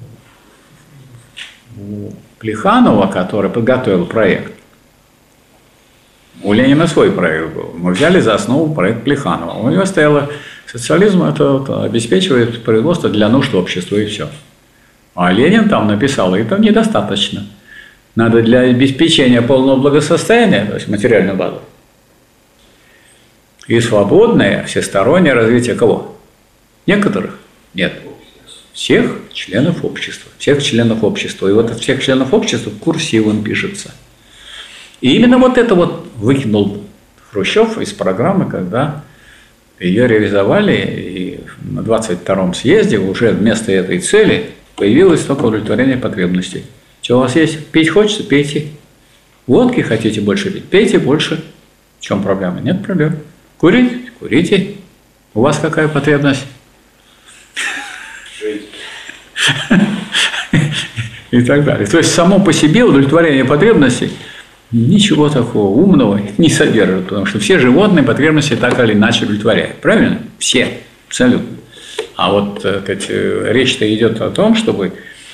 Плеханова, который подготовил проект, у Ленина свой проект был. Мы взяли за основу проект Плеханова. У него стояло: социализм это обеспечивает производство для нужд общества, и все. А Ленин там написал: это недостаточно. Надо для обеспечения полного благосостояния, то есть материальную базу, и свободное всестороннее развитие кого? Некоторых? Нет. Всех членов общества. Всех членов общества. И вот от всех членов общества курсивом пишется. И именно вот это вот выкинул Хрущев из программы, когда ее реализовали, и на 22-м съезде уже вместо этой цели появилось только удовлетворение потребностей. Что у вас есть? Пить хочется? Пейте. Водки хотите больше пить? Пейте больше. В чем проблема? Нет проблем. Курить? Курите. У вас какая потребность? И так далее. То есть само по себе удовлетворение потребностей ничего такого умного не содержит, потому что все животные потребности так или иначе удовлетворяют. Правильно? Все. Абсолютно. А вот речь-то идет о том, чтобы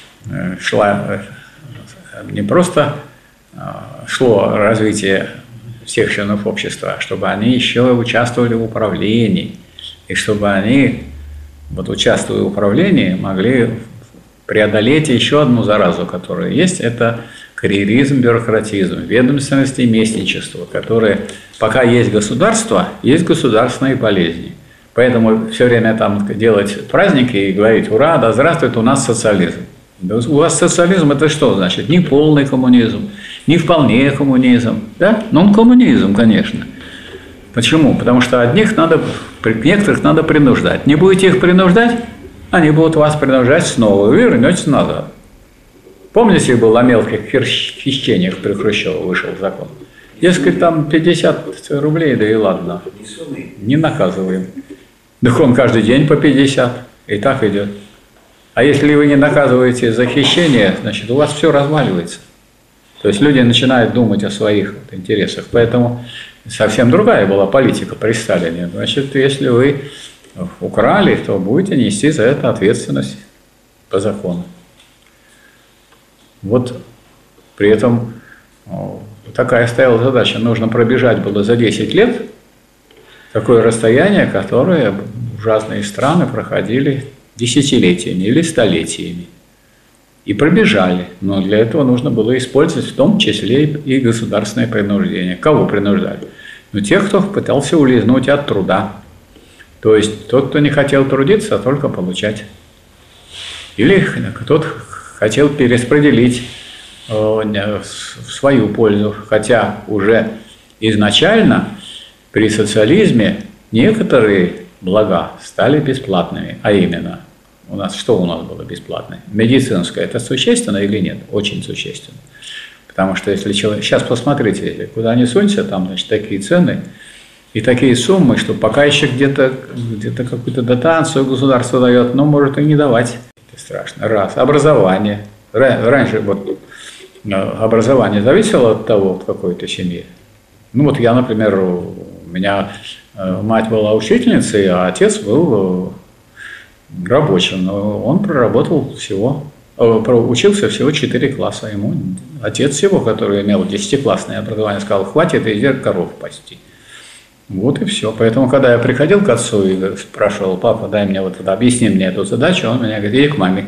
не просто шло развитие всех членов общества, а чтобы они еще участвовали в управлении, и чтобы они, вот участвуя в управлении, могли преодолеть еще одну заразу, которая есть, это карьеризм, бюрократизм, ведомственность и местничество, которые, пока есть государство, есть государственные болезни. Поэтому все время там делать праздники и говорить: ура, да здравствует у нас социализм. Да у вас социализм – это что значит? Не полный коммунизм, не вполне коммунизм. Да? Ну, он коммунизм, конечно. Почему? Потому что одних надо, некоторых надо принуждать. Не будете их принуждать, они будут вас принуждать снова, вы вернетесь назад. Помните, был о мелких хищениях при Хрущеве вышел закон? Дескать, там 50 рублей, да и ладно. Не наказываем. Так он каждый день по 50, и так идет. А если вы не наказываете за хищение, значит, у вас все разваливается. То есть люди начинают думать о своих интересах. Поэтому совсем другая была политика при Сталине. Значит, если вы украли, то будете нести за это ответственность по закону. Вот при этом такая стояла задача. Нужно пробежать было за 10 лет такое расстояние, которое в разные страны проходили десятилетиями или столетиями. И пробежали. Но для этого нужно было использовать в том числе и государственное принуждение. Кого принуждали? Ну, тех, кто пытался улизнуть от труда. То есть тот, кто не хотел трудиться, а только получать. Или кто-то хотел перераспределить в свою пользу, хотя уже изначально при социализме некоторые блага стали бесплатными, а именно, что у нас было бесплатное? Медицинское, это существенно или нет? Очень существенно. Потому что если человек, сейчас посмотрите, куда ни сунься, там, значит, такие цены и такие суммы, что пока еще где-то какую-то дотацию государство дает, но может и не давать. Это страшно. Раз. Образование. Раньше вот образование зависело от того, в какой-то семье. Ну вот я, например, у меня мать была учительницей, а отец был рабочим. Но он учился всего 4 класса. Ему отец его, который имел 10-классное образование, сказал: хватит иди коров пасти. Вот и все. Поэтому, когда я приходил к отцу и спрашивал: папа, дай мне вот это, объясни мне эту задачу, он меня говорит: иди к маме.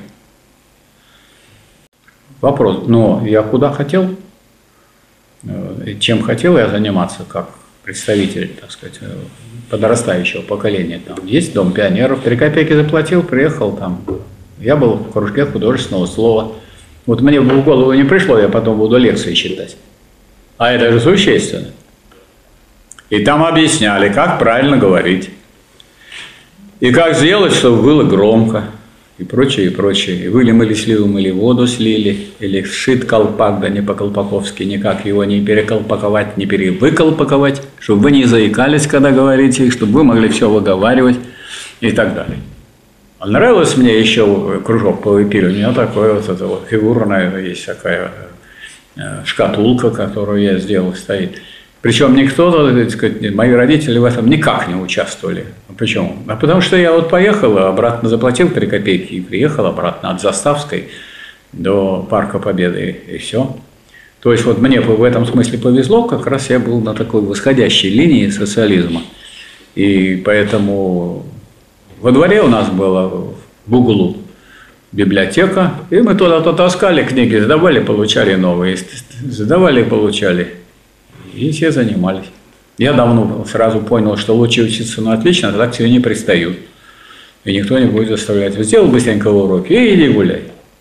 Вопрос: но я куда хотел? Чем хотел я заниматься как представитель, так сказать, подрастающего поколения? Там есть Дом пионеров, 3 копейки заплатил, приехал там. Я был в кружке художественного слова. Вот мне в голову не пришло, я потом буду лекции читать. А это же существенно. И там объясняли, как правильно говорить. И как сделать, чтобы было громко. И прочее, и прочее. И вылимали сливом, или воду слили, или сшит колпак, да не по-колпаковски, никак его не переколпаковать, не перевыколпаковать, чтобы вы не заикались, когда говорите, чтобы вы могли все выговаривать и так далее. А нравилось мне еще кружок по выпиливанию. У меня такое вот это вот фигурная есть такая шкатулка, которую я сделал, стоит. Причем никто, так сказать, мои родители в этом никак не участвовали. Почему? А потому что я вот поехал, обратно заплатил 3 копейки и приехал обратно от Заставской до Парка Победы, и все. То есть вот мне в этом смысле повезло, как раз я был на такой восходящей линии социализма. И поэтому во дворе у нас была в углу библиотека, и мы туда-то таскали книги, сдавали, получали новые, сдавали, получали. И все занимались. Я давно сразу понял, что лучше учиться на отлично, так к тебе не пристают. И никто не будет заставлять. Сделал быстренько уроки и иди гуляй.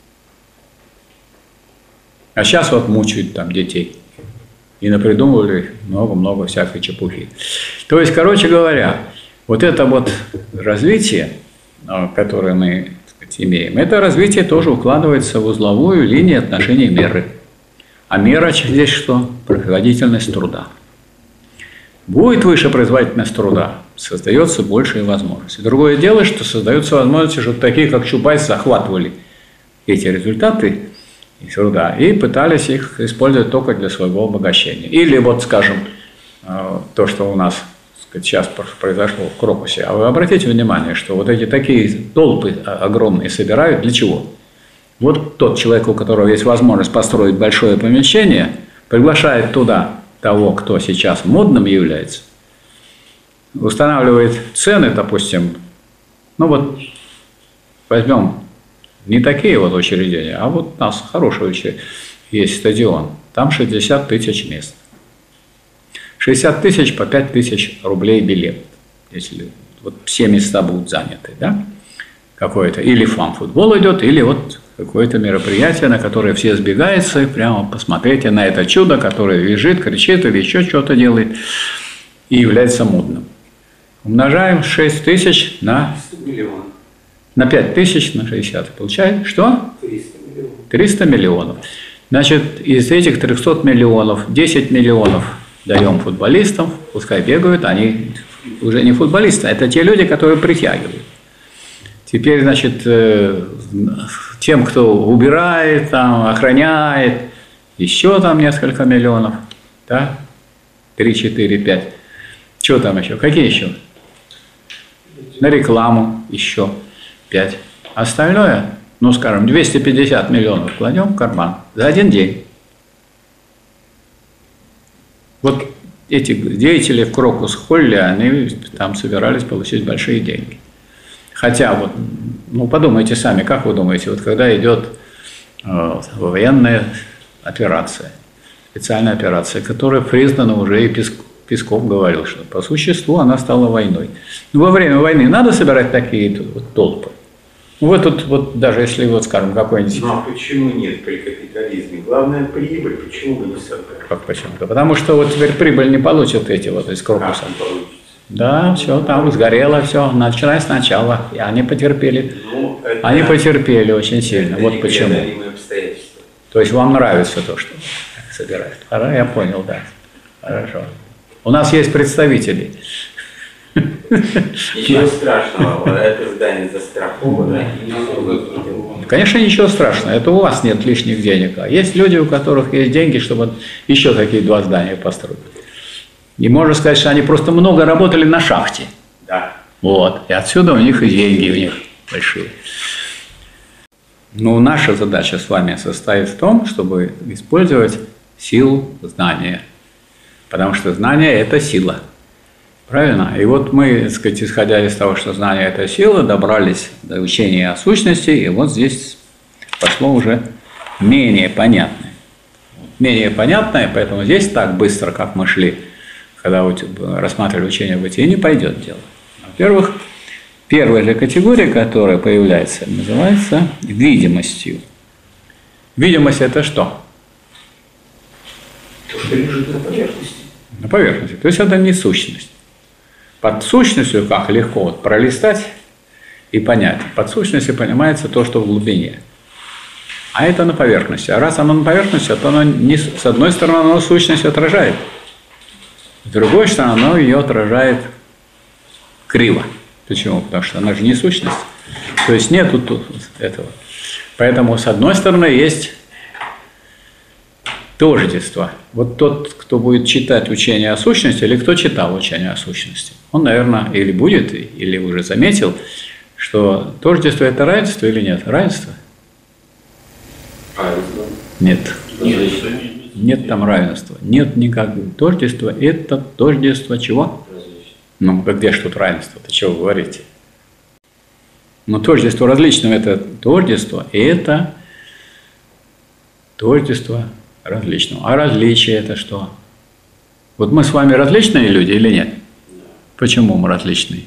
А сейчас вот мучают там детей. И напридумывали много-много всякой чепухи. То есть, короче говоря, вот это вот развитие, которое мы, так сказать, имеем, это развитие тоже укладывается в узловую линию отношений меры. А мера здесь что? Производительность труда. Будет выше производительность труда, создается большие возможности. Другое дело, что создаются возможности, что такие, как Чубайс, захватывали эти результаты труда и пытались их использовать только для своего обогащения. Или вот, скажем, то, что у нас, так сказать, сейчас произошло в Крокусе. А вы обратите внимание, что вот эти такие толпы огромные собирают для чего? Вот тот человек, у которого есть возможность построить большое помещение, приглашает туда того, кто сейчас модным является, устанавливает цены, допустим, ну вот возьмем не такие вот учреждения, а вот у нас хороший есть стадион, там 60 тысяч мест. 60 тысяч по 5 тысяч рублей билет, если вот все места будут заняты, да? Какое-то, или фан-футбол идет, или вот какое-то мероприятие, на которое все сбегаются, и прямо посмотрите на это чудо, которое визжит, кричит или еще что-то делает, и является модным. Умножаем 6 тысяч на 5 тысяч на 60. Получаем что? 300 миллионов. Значит, из этих 300 миллионов 10 миллионов даем футболистам, пускай бегают, они уже не футболисты, это те люди, которые притягивают. Теперь, значит, тем, кто убирает, там, охраняет, еще там несколько миллионов, да? 3, 4, 5. Что там еще? Какие еще? На рекламу еще 5. Остальное, ну, скажем, 250 миллионов кладем в карман за один день. Вот эти деятели в Крокус-Холле, они там собирались получить большие деньги. Хотя вот, ну подумайте сами, как вы думаете, вот когда идет военная операция, специальная операция, которая признана уже, и Песков говорил, что по существу она стала войной. Но во время войны надо собирать такие вот толпы? Вы тут, вот даже если, вот скажем, какой-нибудь... Ну а почему нет при капитализме? Главное прибыль, почему вы не создали? Как почему-то? Потому что вот теперь прибыль не получат эти вот из корпуса. Как не получится? Да, все, там сгорело, все, начиная сначала. И они потерпели. Ну, это, Они потерпели очень сильно. Вот почему. непреодолимые обстоятельства. То есть вам нравится то, что собирают. Я понял, да. Хорошо. У нас есть представители. Ничего страшного, это здание застраховано. Конечно, ничего страшного. Это у вас нет лишних денег. А есть люди, у которых есть деньги, чтобы еще такие 2 здания построить. И можно сказать, что они просто много работали на шахте. Да. Вот. И отсюда у них и деньги у них большие. Но наша задача с вами состоит в том, чтобы использовать силу знания. Потому что знание – это сила. Правильно? И вот мы, так сказать, исходя из того, что знание – это сила, добрались до учения о сущности, и вот здесь пошло уже менее понятное. Менее понятное, поэтому здесь так быстро, как мы шли, когда рассматривали учение о бытии, не пойдет дело. Во-первых, первая же категория, которая появляется, называется видимостью. Видимость – это что? То, что лежит на поверхности. На поверхности. То есть это не сущность. Под сущностью как легко вот пролистать и понять. Под сущностью понимается то, что в глубине. А это на поверхности. А раз оно на поверхности, то оно не, с одной стороны оно сущность отражает, с другой стороны оно ее отражает криво. Почему? Потому что она же не сущность. То есть нету тут этого. Поэтому с одной стороны есть тождество. Вот тот, кто будет читать учение о сущности, или кто читал учение о сущности, он, наверное, или будет, или уже заметил, что тождество – это равенство или нет? Равенство? Равенство. Нет. Нет там равенства. Нет никакого. Тождество – это тождество чего? Ну, где ж тут равенство-то? Чего вы говорите? Ну, тождество различного – это тождество, и это тождество различного. А различие – это что? Вот мы с вами различные люди или нет? Да. Почему мы различные?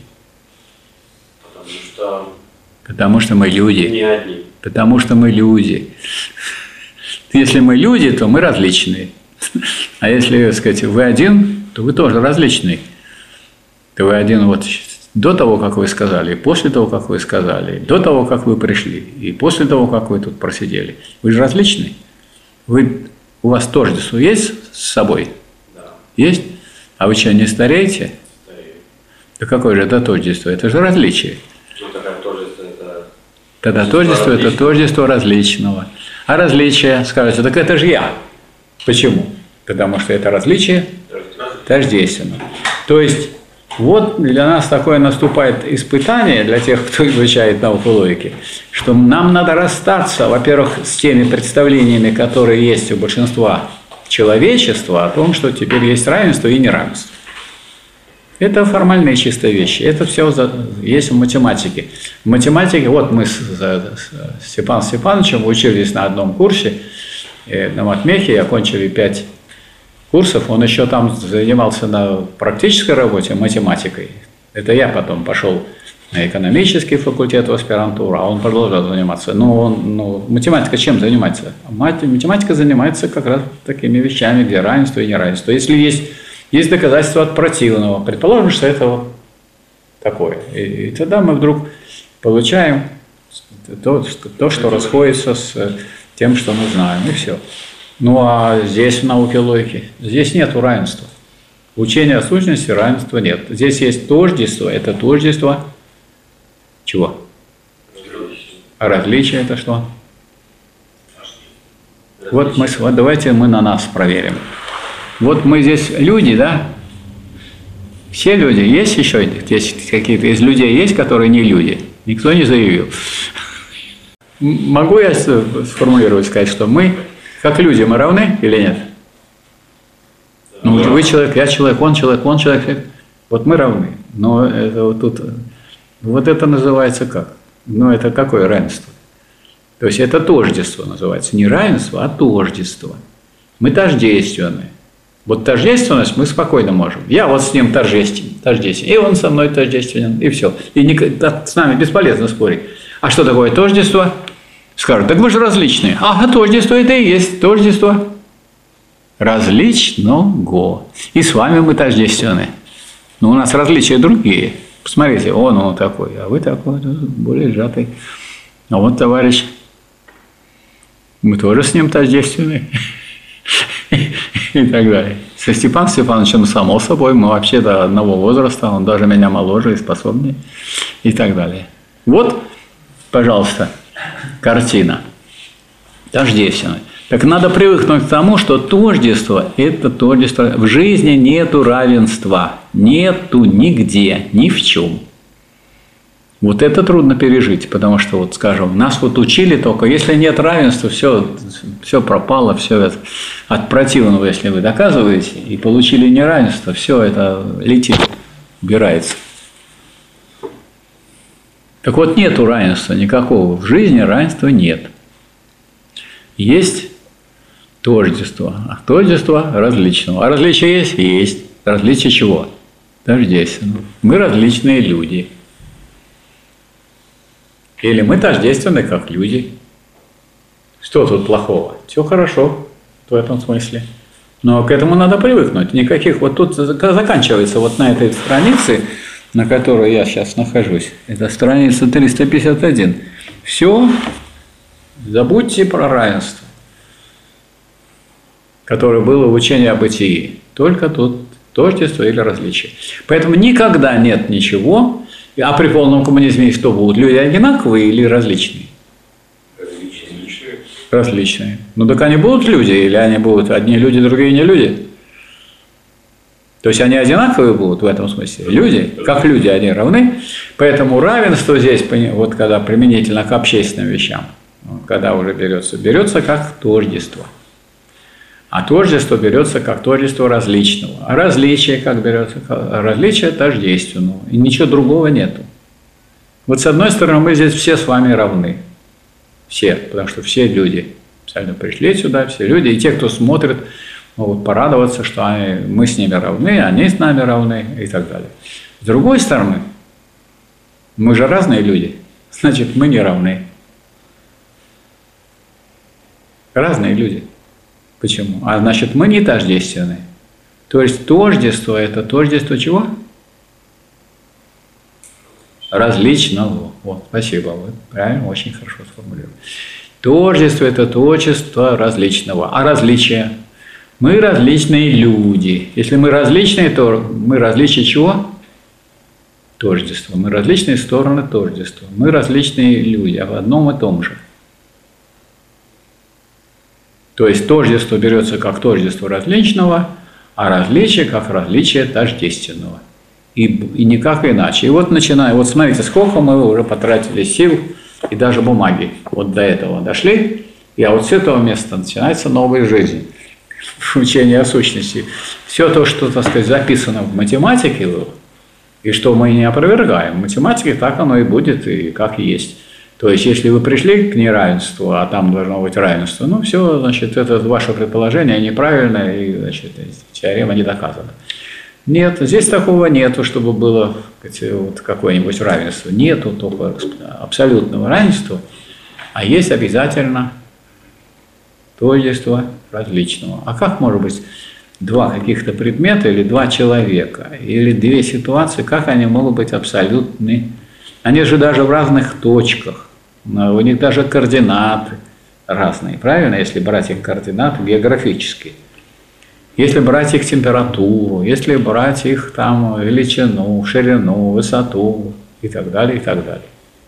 Потому что мы люди. не одни. Потому что мы люди. Если мы люди, то мы различные. А если, так сказать, вы один, то вы тоже различный. То вы один вот до того, как вы сказали, и после того, как вы сказали, до того, как вы пришли, и после того, как вы тут просидели. Вы же различный. У вас тождество есть с собой? Да. Есть? А вы что, не стареете? Старею. Да какое же это тождество? Это же различие. Ну, тогда тождество это... Тогда тождество – это тождество различного. А различие, скажете, так это же я. Почему? Потому что это различие тождественно. То есть, вот для нас такое наступает испытание, для тех, кто изучает науку логики, что нам надо расстаться, во-первых, с теми представлениями, которые есть у большинства человечества, о том, что теперь есть равенство и неравенство. Это формальные чисто вещи. Это все есть в математике. В математике, вот мы с Степаном Степановичем учились на одном курсе на матмехе, окончили 5 курсов. Он еще там занимался на практической работе математикой. Это я потом пошел на экономический факультет в аспирантуру, а он продолжал заниматься. Математика чем занимается? Математика занимается как раз такими вещами, где равенство и неравенство. Если есть доказательства от противного. Предположим, что это вот такое. И тогда мы вдруг получаем то, что расходится с тем, что мы знаем, и все. Ну а здесь в науке логики, здесь нет равенства. В учении о сущности равенства нет. Здесь есть тождество, это тождество чего? А различие это что? Вот давайте мы на нас проверим. Вот мы здесь люди, да? Все люди. Есть еще здесь какие-то из людей есть, которые не люди? Никто не заявил. Могу я сформулировать, сказать, что мы, как люди, мы равны или нет? Ну, вы человек, я человек, он человек. Вот мы равны. Но это вот тут... Вот это называется как? Ну, это какое равенство? То есть это тождество называется. Не равенство, а тождество. Мы тождественны. Вот тождественность мы спокойно можем. Я вот с ним тождествен, и он со мной тождественен, и все. И с нами бесполезно спорить. А что такое тождество? Скажут, так вы же различные. Ага, тождество это и есть тождество различного. И с вами мы тождественны. Но у нас различия другие. Посмотрите, он такой, а вы такой, более сжатый. А вот товарищ, мы тоже с ним тождественны. И так далее. Со Степаном Степановичем, само собой, мы вообще до одного возраста, он даже меня моложе и способнее. И так далее. Вот, пожалуйста, картина. Тождественность. Так надо привыкнуть к тому, что тождество – это тождество. В жизни нету равенства. Нету нигде, ни в чем. Вот это трудно пережить, потому что, вот, скажем, нас вот учили только, если нет равенства, все пропало, все это от противного, если вы доказываете, и получили неравенство, все это летит, убирается. Так вот, нету равенства никакого. В жизни равенства нет. Есть тождество. А тождество различного. А различие есть? Есть. Различие чего? Тождественного. Мы различные люди. Или мы тождественны как люди. Что тут плохого? Все хорошо в этом смысле. Но к этому надо привыкнуть. Никаких вот тут заканчивается вот на этой странице, на которой я сейчас нахожусь. Это страница 351. Все, забудьте про равенство, которое было в учении о бытии. Только тут тождество или различие. Поэтому никогда нет ничего. А при полном коммунизме что будут? Люди одинаковые или различные? Различные. Ну так они будут люди, или они будут одни люди, другие не люди? То есть они одинаковые будут в этом смысле? Люди, как люди, они равны. Поэтому равенство здесь, вот когда применительно к общественным вещам, когда уже берется как тождество. А тождество берется как тождество различного. А различие как берется? Различие тождественного. И ничего другого нету. Вот с одной стороны, мы здесь все с вами равны. Все, потому что все люди специально пришли сюда, все люди. И те, кто смотрит, могут порадоваться, что мы с ними равны, они с нами равны и так далее. С другой стороны, мы же разные люди. Значит, мы не равны. Разные люди. Почему? А значит, мы не тождественны. То есть тождество – это тождество чего? Различного. Вот, спасибо, вы правильно, очень хорошо сформулировали. Тождество – это тождество различного. А различие? Мы различные люди. Если мы различные, то мы различие чего? Тождество. Мы различные стороны тождества. Мы различные люди, а в одном и том же. То есть тождество берется как тождество различного, а различие как различие тождественного. И никак иначе. И вот начиная, вот смотрите, сколько мы уже потратили сил и даже бумаги. Вот до этого дошли, и вот с этого места начинается новая жизнь. Учение о сущности. Все то, что, так сказать, записано в математике, и что мы не опровергаем. В математике так оно и будет, и как есть. То есть, если вы пришли к неравенству, а там должно быть равенство, ну, все, значит, это ваше предположение неправильное, и, значит, теорема не доказана. Нет, здесь такого нету, чтобы было вот какое-нибудь равенство. Нету только абсолютного равенства, а есть обязательно тождество различного. А как может быть два каких-то предмета или два человека, или две ситуации, как они могут быть абсолютны? Они же даже в разных точках. У них даже координаты разные, правильно, если брать их координаты географические. Если брать их температуру, если брать их там величину, ширину, высоту и так далее, и так далее.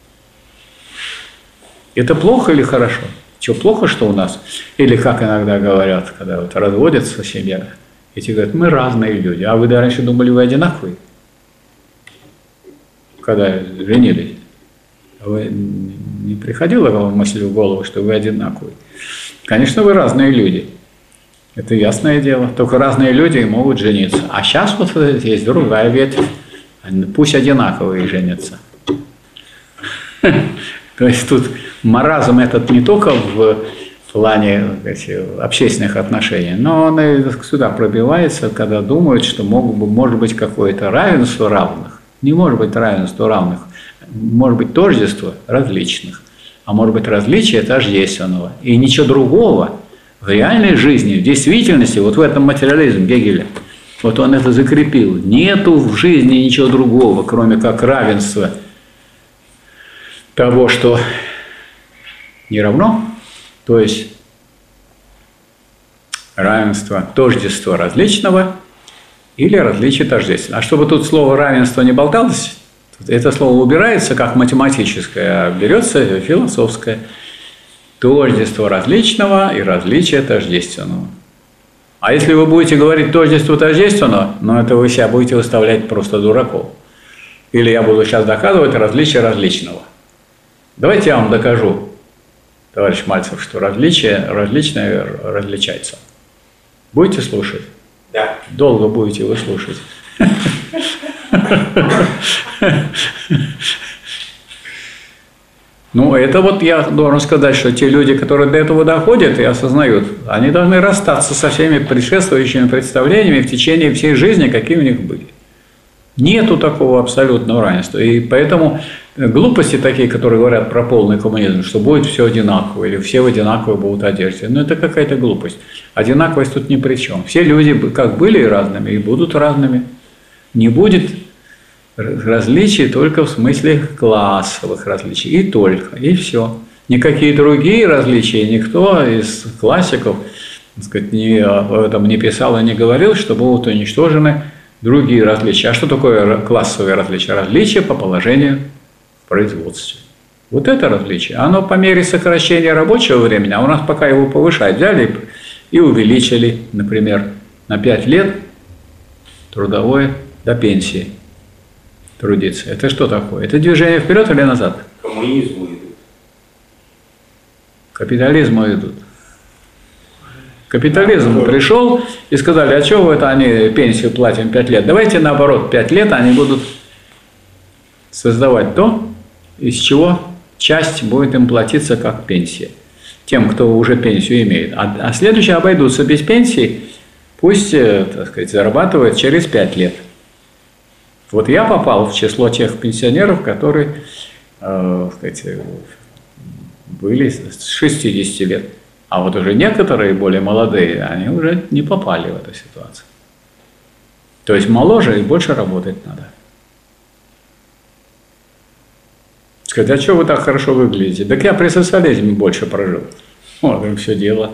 Это плохо или хорошо? Что, плохо, что у нас? Или, как иногда говорят, когда вот разводятся семья, и те говорят, мы разные люди. А вы раньше думали, вы одинаковые? Когда женились? Вы не приходила вам мысль в голову, что вы одинаковые? Конечно, вы разные люди. Это ясное дело. Только разные люди могут жениться. А сейчас вот есть другая ветвь. Пусть одинаковые женятся. То есть тут маразм этот не только в плане общественных отношений, но он и сюда пробивается, когда думают, что может быть какое-то равенство равных. Не может быть равенства равных. может быть тождество различных, а может быть различие тождественного. И ничего другого в реальной жизни, в действительности, вот в этом материализме Гегеля, вот он это закрепил. Нету в жизни ничего другого, кроме как равенства того, что не равно, то есть равенство, тождество различного или различие тождественного. А чтобы тут слово равенство не болталось, это слово убирается как математическое, а берется философское. Тождество различного и различие тождественного. А если вы будете говорить тождество тождественного, ну это вы себя будете выставлять просто дураком. Или я буду сейчас доказывать различие различного. Давайте я вам докажу, товарищ Мальцев, что различное различается. Будете слушать? Да. Долго будете вы слушать. Ну, это вот я должен сказать, что те люди, которые до этого доходят и осознают, они должны расстаться со всеми предшествующими представлениями в течение всей жизни, какие у них были. Нету такого абсолютного равенства. И поэтому глупости такие, которые говорят про полный коммунизм, что будет все одинаково, или все в одинаково будут одежде, ну, это какая-то глупость. Одинаковость тут ни при чем. Все люди как были разными, и будут разными. Не будет различий только в смысле классовых различий. И только, и все. Никакие другие различия никто из классиков, так сказать, об не писал и не говорил, что будут уничтожены другие различия. А что такое классовые различия? Различия по положению в производстве. Вот это различие. Оно по мере сокращения рабочего времени, а у нас пока его повышать, взяли и увеличили, например, на 5 лет трудовое до пенсии. Трудиться. Это что такое? Это движение вперед или назад? К коммунизму идут. К капитализму идут. Капитализм пришел и сказали, а чего это они пенсию платим 5 лет? Давайте наоборот, 5 лет они будут создавать то, из чего часть будет им платиться как пенсия. Тем, кто уже пенсию имеет. А следующие обойдутся без пенсии, пусть, так сказать, зарабатывают через 5 лет. Вот я попал в число тех пенсионеров, которые, сказать, были с 60 лет. А вот уже некоторые более молодые, они уже не попали в эту ситуацию. То есть моложе и больше работать надо. Сказать, а что вы так хорошо выглядите? Так я при социализме больше прожил. Вот и все дело.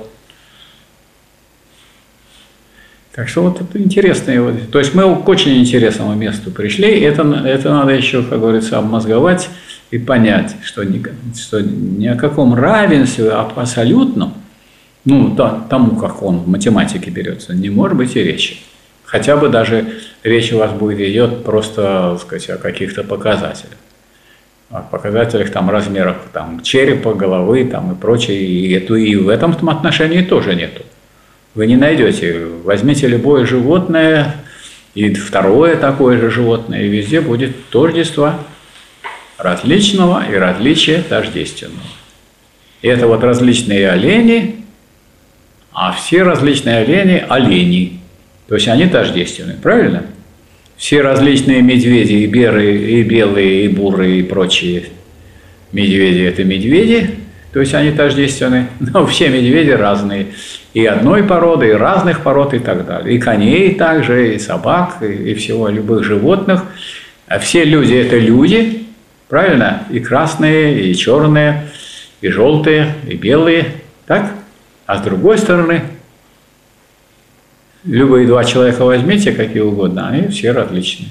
Так что вот это интересно. То есть мы к очень интересному месту пришли. Это надо еще, как говорится, обмозговать и понять, что ни о каком равенстве абсолютном, ну, тому, как он в математике берется, не может быть и речи. Хотя бы даже речь у вас идет просто, так сказать, о каких-то показателях. О показателях там, размеров там, черепа, головы там, и прочее. И в этом отношении тоже нету. Вы не найдете. Возьмите любое животное, и второе такое же животное, и везде будет тождество различного и различия тождественного. И это вот различные олени, а все различные олени – олени. То есть они тождественны, правильно? Все различные медведи, и белые, и бурые, и прочие медведи – это медведи, то есть они тождественны, но все медведи разные. И одной породы, и разных пород, и так далее. И коней также, и собак, и всего, любых животных. А все люди – это люди, правильно? И красные, и черные, и желтые, и белые, так? А с другой стороны, любые два человека возьмите, какие угодно, они все различные.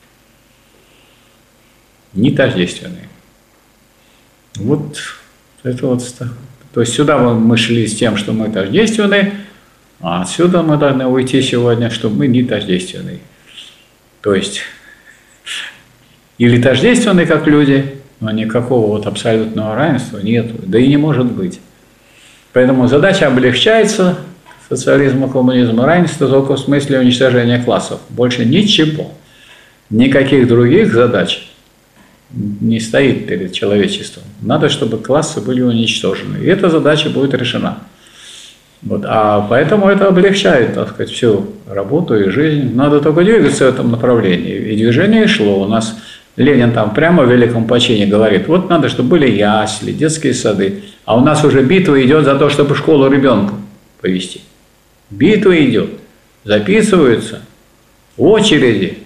Не тождественные. Вот это вот. То есть сюда мы шли с тем, что мы тождественны, а отсюда мы должны уйти сегодня, что мы не тождественны. То есть или тождественны как люди, но никакого вот абсолютного равенства нет, да и не может быть. Поэтому задача облегчается социализму, коммунизму, равенства только в смысле уничтожения классов. Больше ничего. Никаких других задач не стоит перед человечеством. Надо, чтобы классы были уничтожены. И эта задача будет решена. Вот. А поэтому это облегчает, так сказать, всю работу и жизнь. Надо только двигаться в этом направлении. И движение шло. У нас Ленин там прямо в великом почине говорит, вот надо, чтобы были ясли, детские сады. А у нас уже битва идет за то, чтобы в школу ребенка повести. Битва идет. Записываются. Очереди.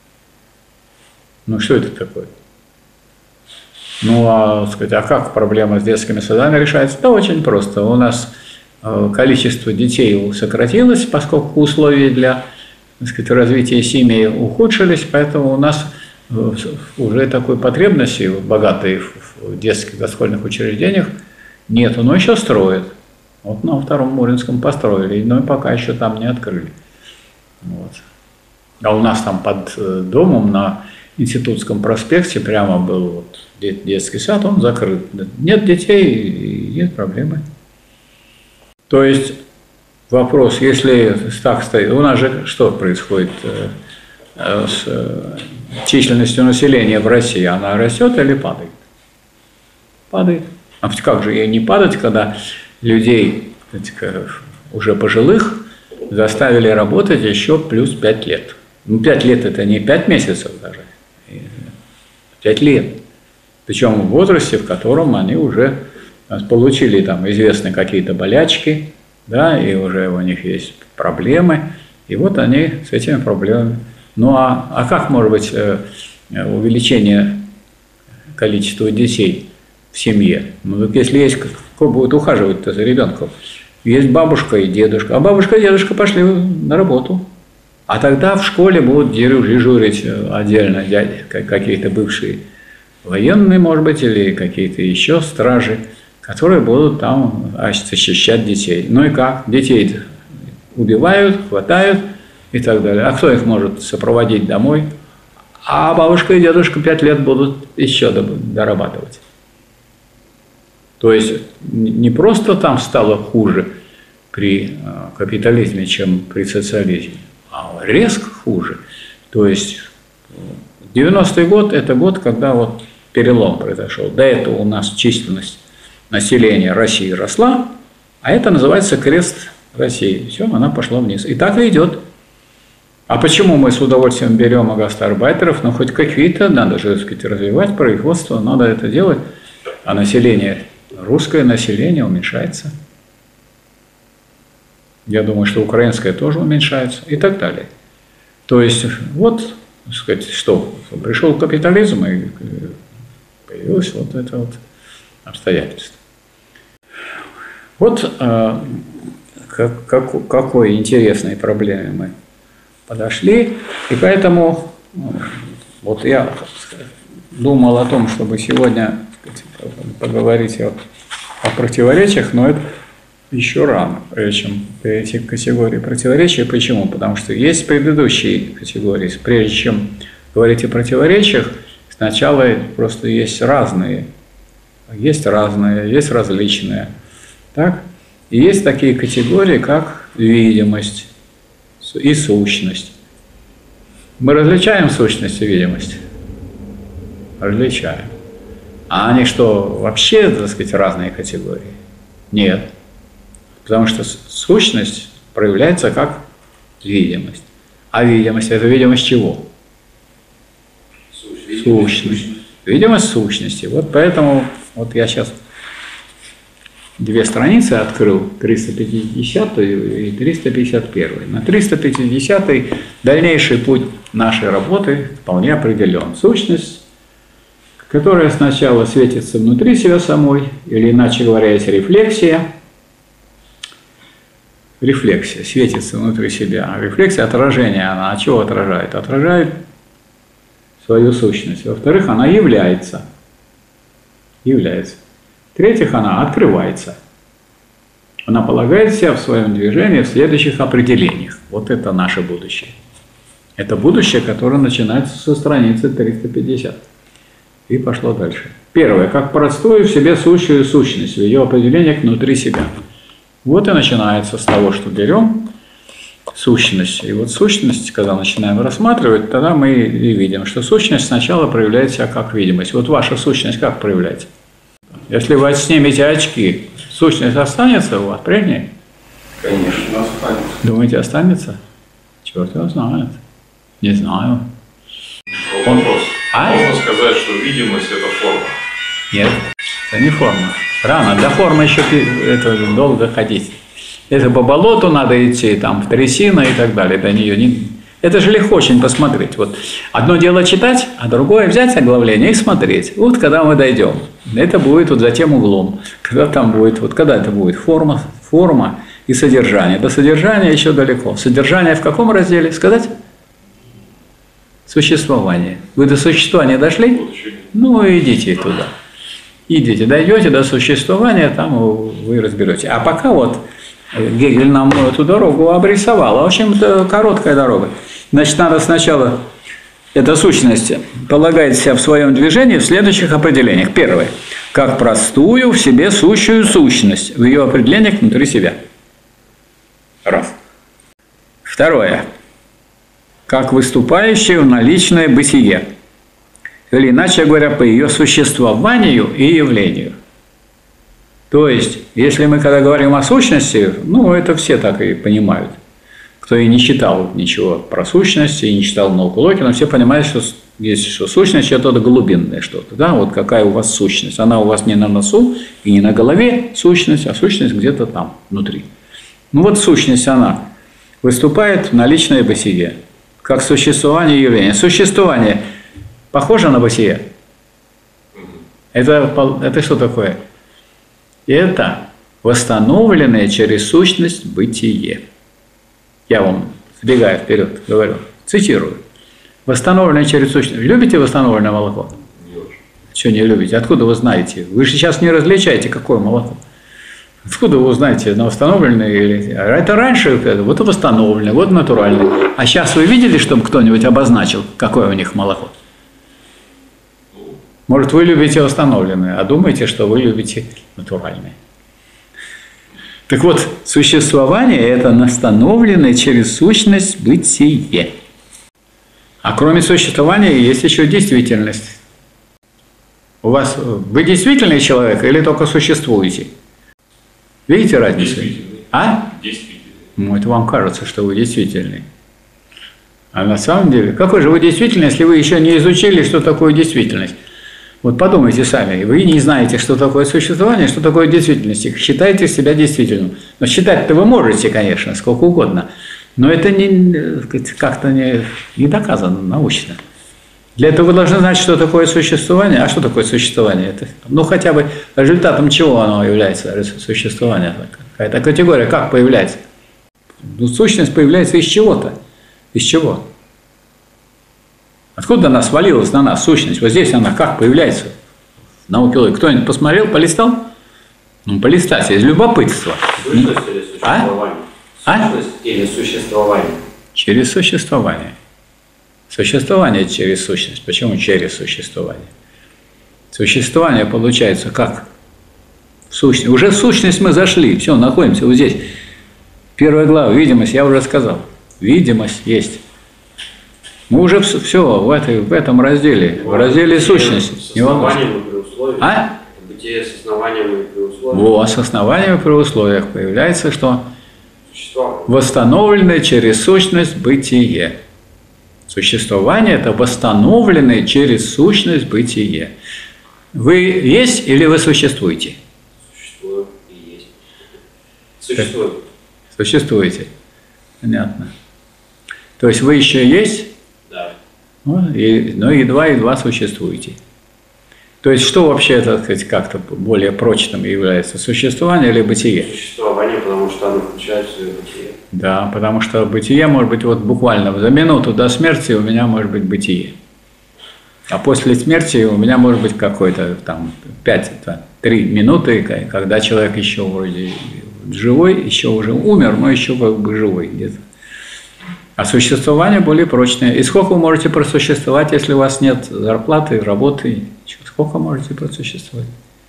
Ну, что это такое? Ну, а как проблема с детскими садами решается? Да очень просто. У нас количество детей сократилось, поскольку условия для, так сказать, развития семьи ухудшились, поэтому у нас уже такой потребности богатой в детских дошкольных учреждениях нету, но еще строят. Вот на Втором Муринском построили, но пока еще там не открыли. Вот. А у нас там под домом на Институтском проспекте прямо был вот детский сад, он закрыт. Нет детей и нет проблемы. То есть вопрос, если так стоит, у нас же что происходит с численностью населения в России? Она растет или падает? Падает. А как же ей не падать, когда людей уже пожилых заставили работать еще плюс 5 лет? Ну, 5 лет – это не 5 месяцев даже, 5 лет. Причем в возрасте, в котором они уже получили там известные какие-то болячки, да, и уже у них есть проблемы, и вот они с этими проблемами. Ну, а как может быть увеличение количества детей в семье? Ну, так если есть, кто будет ухаживать-то за ребенком? Есть бабушка и дедушка, а бабушка и дедушка пошли на работу. А тогда в школе будут дежурить отдельно дяди, какие-то бывшие военные, может быть, или какие-то еще стражи, которые будут там защищать детей. Ну и как? Детей убивают, хватают и так далее. А кто их может сопроводить домой? А бабушка и дедушка 5 лет будут еще дорабатывать. То есть не просто там стало хуже при капитализме, чем при социализме, а резко хуже. То есть 90-й год – это год, когда вот перелом произошел. До этого у нас численность населения России росла, а это называется крест России. Все, она пошла вниз. И так и идет. А почему мы с удовольствием берем гастарбайтеров? Ну, хоть какие-то, надо же, так сказать, развивать производство, надо это делать. А население, русское население уменьшается. Я думаю, что украинское тоже уменьшается и так далее. То есть, вот, так сказать, что? Пришел капитализм, и появилось вот это вот обстоятельство. Вот к какой интересной проблеме мы подошли. И поэтому вот я думал о том, чтобы сегодня, так сказать, поговорить о противоречиях, но это еще рано, прежде чем перейти к категории противоречия. Почему? Потому что есть предыдущие категории. Прежде чем говорить о противоречиях, сначала просто есть разные, есть различные. Так? И есть такие категории, как видимость и сущность. Мы различаем сущность и видимость? Различаем. А они что, вообще, так сказать, разные категории? Нет. Потому что сущность проявляется как видимость. А видимость – это видимость чего? Сущность. Видимость сущности. Вот поэтому вот я сейчас 2 страницы открыл, 350 и 351. На 350 дальнейший путь нашей работы вполне определен. Сущность, которая сначала светится внутри себя самой, или, иначе говоря, есть рефлексия. Рефлексия светится внутри себя. Рефлексия – отражение. Она от чего отражает? Отражает свою сущность. Во-вторых, она является. В-третьих, она открывается. Она полагает себя в своем движении в следующих определениях. Вот это наше будущее. Это будущее, которое начинается со страницы 350. И пошло дальше. Первое. Как простую в себе сущую сущность в ее определениях внутри себя. Вот и начинается с того, что берем сущность. И вот сущность, когда начинаем рассматривать, тогда мы и видим, что сущность сначала проявляет себя как видимость. Вот ваша сущность как проявляется? Если вы снимете очки, сущность останется у вас прежней? Конечно, останется. Думаете, останется? Черт его знает. Не знаю. Вопрос. Можно сказать, что видимость – это форма? Нет, это не форма. Рано, до формы еще это долго ходить. Это по болоту надо идти, там, в трясина и так далее. До нее не... Это же легко очень посмотреть. Вот одно дело читать, а другое взять оглавление и смотреть. Вот когда мы дойдем, это будет вот за тем углом. Когда там будет, вот когда это будет форма и содержание. До содержания еще далеко. Содержание в каком разделе? Сказать? Существование. Вы до существования дошли? Ну, идите туда. Идите, дойдете до существования, там вы разберете. А пока вот Гегель нам эту дорогу обрисовал. В общем-то, короткая дорога. Значит, надо сначала, эта сущность полагает себя в своем движении в следующих определениях. Первое. Как простую в себе сущую сущность в ее определениях внутри себя. Раз. Второе. Как выступающее в наличное бытие. Или, иначе говоря, по ее существованию и явлению. То есть, если мы когда говорим о сущности, ну, это все так и понимают. Кто и не читал ничего про сущность, и не читал науку Локина, все понимают, что сущность – это глубинное что-то. Да? Вот какая у вас сущность. Она у вас не на носу и не на голове сущность, а сущность где-то там, внутри. Ну, вот сущность, она выступает в наличное бытие, как существование и явление. Существование похоже на бытие? Это что такое? Это восстановленное через сущность бытие. Я вам, сбегая вперед, говорю, цитирую. Восстановленное через сущность. Любите восстановленное молоко? Не очень. Что не любите? Откуда вы знаете? Вы же сейчас не различаете, какое молоко. Откуда вы узнаете, оно восстановленное или... Это раньше, вот восстановленное, вот натуральное. А сейчас вы видели, чтобы кто-нибудь обозначил, какое у них молоко? Может, вы любите восстановленное, а думаете, что вы любите натуральное. Так вот, существование – это восстановленное через сущность бытие. А кроме существования есть еще действительность. Вы действительный человек или только существуете? Видите разницу? Действительный. А? Действительный. Ну, это вам кажется, что вы действительный. А на самом деле, какой же вы действительный, если вы еще не изучили, что такое действительность? Вот подумайте сами, вы не знаете, что такое существование, что такое действительность, считаете себя действительным. Но считать-то вы можете, конечно, сколько угодно, но это как-то не доказано научно. Для этого вы должны знать, что такое существование. А что такое существование? Это, ну, хотя бы результатом чего оно является, существование? Какая-то категория, как появляется? Ну, сущность появляется из чего-то. Из чего? Откуда она свалилась на нас, сущность? Вот здесь она как появляется? В науке логики. Кто-нибудь посмотрел, полистал? Ну, полистать, из любопытства. Сущность или существование? Сущность или существование? Через существование. Существование через сущность. Почему через существование? Существование получается как? В сущность. Уже в сущность мы зашли. Все, находимся вот здесь. Первая глава, видимость, я уже сказал. Видимость есть. Мы уже все в этом разделе, в разделе сущности. С основанием и при условиях. А? Бытие с основанием и при условиях. Вот, с основанием и при условиях появляется, что Существование. восстановленное через сущность бытие. Существование – это восстановленное через сущность бытие. Вы есть или вы существуете? Существую и есть. Существую. Существуете. Понятно. То есть вы еще есть? Да. Ну, едва существуете. То есть что вообще, так сказать, как-то более прочным является? Существование или бытие? Существование, потому что оно включает в свое бытие. Да, потому что бытие может быть вот буквально за минуту до смерти у меня может быть бытие. А после смерти у меня может быть какой-то там 3 минуты, когда человек еще вроде живой, еще уже умер, но еще как бы живой где-то. А существование более прочное. И сколько вы можете просуществовать, если у вас нет зарплаты, работы? Сколько можете просуществовать?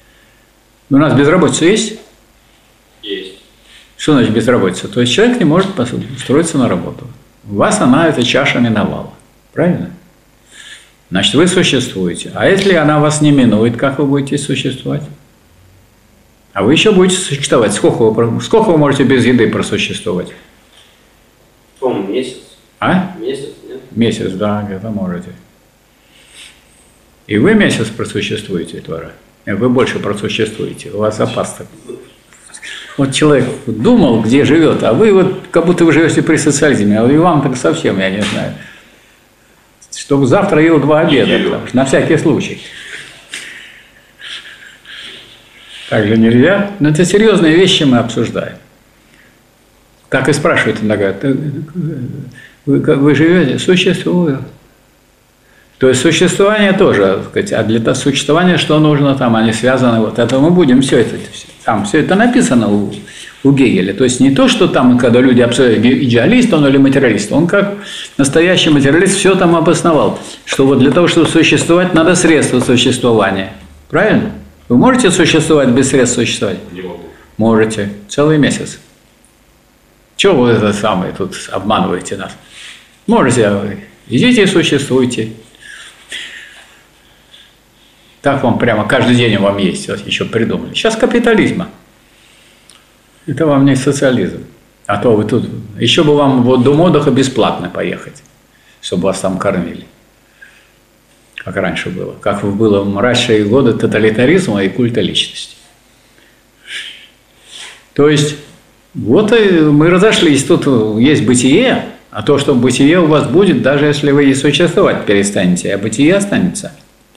У нас безработица есть? Есть. Что значит безработица? То есть человек не может устроиться на работу. У вас эта чаша миновала. Правильно? Значит, вы существуете. А если она вас не минует, как вы будете существовать? А вы еще будете существовать. Сколько вы можете без еды просуществовать? По-моему, месяц. А? Месяц, нет? Месяц, да, где-то можете. И вы месяц просуществуете, 2 раза. И вы больше просуществуете. У вас запас такой. Вот человек думал, где живет, а вы вот как будто вы живете при социализме, а и вам так совсем, я не знаю. Чтобы завтра ел 2 обеда, потому что на всякий случай. Так же нельзя. Но это серьезные вещи мы обсуждаем. Так и спрашивают иногда, вы живете? Существую. То есть существование тоже, так сказать, а для существования что нужно там, они связаны, вот это мы будем все это, там все это написано у Гегеля. То есть не то, что там, когда люди обсуждают, идеалист он или материалист, он как настоящий материалист все там обосновал, что вот для того, чтобы существовать, надо средства существования. Правильно? Вы можете существовать без средств существования? Не могу. Можете. Целый месяц. Чего вы это самое тут обманываете нас? Можете. Идите и существуйте. Так вам прямо каждый день вам есть, вот еще придумали. Сейчас капитализма. Это вам не социализм. А то вы тут... Еще бы вам в Дом отдыха бесплатно поехать, чтобы вас там кормили. Как раньше было. Как было в мрачные годы тоталитаризма и культа личности. То есть, вот и мы разошлись. Тут есть бытие, а то, что бытие у вас будет, даже если вы и существовать перестанете, а бытие останется.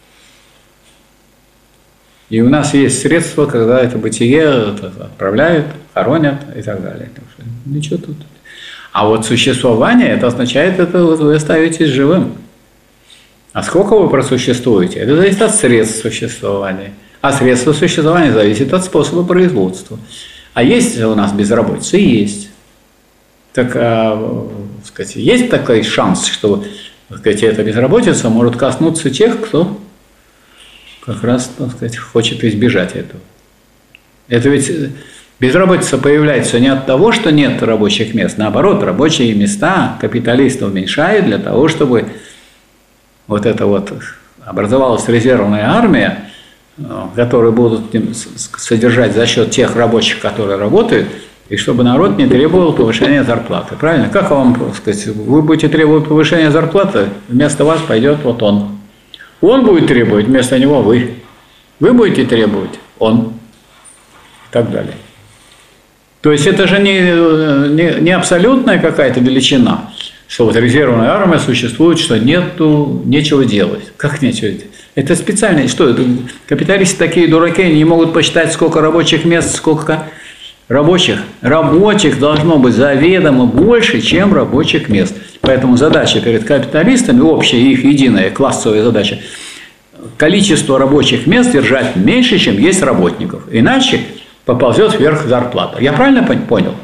И у нас есть средства, когда это бытие отправляют, хоронят и так далее. Ничего тут. А вот существование, это означает, это вот вы остаетесь живым. А сколько вы просуществуете? Это зависит от средств существования. А средства существования зависят от способа производства. А есть у нас безработица? Есть. Так, сказать, есть такой шанс, что, сказать, эта безработица может коснуться тех, кто как раз, так сказать, хочет избежать этого. Это ведь безработица появляется не от того, что нет рабочих мест. Наоборот, рабочие места капиталисты уменьшают для того, чтобы вот это вот образовалась резервная армия, которую будут содержать за счет тех рабочих, которые работают, и чтобы народ не требовал повышения зарплаты. Правильно? Как вам, так сказать, вы будете требовать повышения зарплаты, вместо вас пойдет вот он. Он будет требовать, вместо него вы. Вы будете требовать, он. И так далее. То есть это же не абсолютная какая-то величина, что вот резервная армия существует, что нечего делать. Как нечего делать? Это специально. Что это? Капиталисты такие дураки, не могут посчитать, сколько рабочих мест, сколько рабочих. Рабочих должно быть заведомо больше, чем рабочих мест. Поэтому задача перед капиталистами, общая их единая классовая задача, количество рабочих мест держать меньше, чем есть работников. Иначе поползет вверх зарплата. Я правильно понял?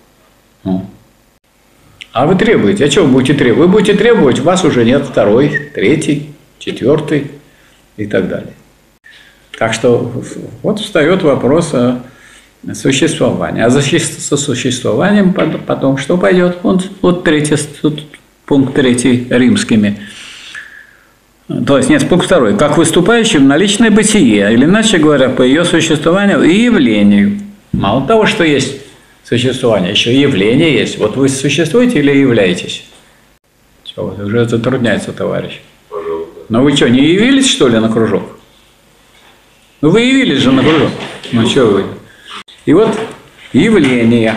А вы требуете. А что вы будете требовать? Вы будете требовать, у вас уже нет 2-й, 3-й, 4-й и так далее. Так что вот встает вопрос о существовании. А за существованием потом что пойдет? Вот пункт 3 римскими. То есть, нет, пункт 2. Как выступающий в наличное бытие, или иначе говоря, по ее существованию и явлению. Мало того, что есть существование, еще и явление есть. Вот вы существуете или являетесь? Все, вот уже затрудняется, товарищ. Пожалуйста. Но вы что, не явились, что ли, на кружок? Ну, вы явились же на кружок. Ну, что вы? И вот явление.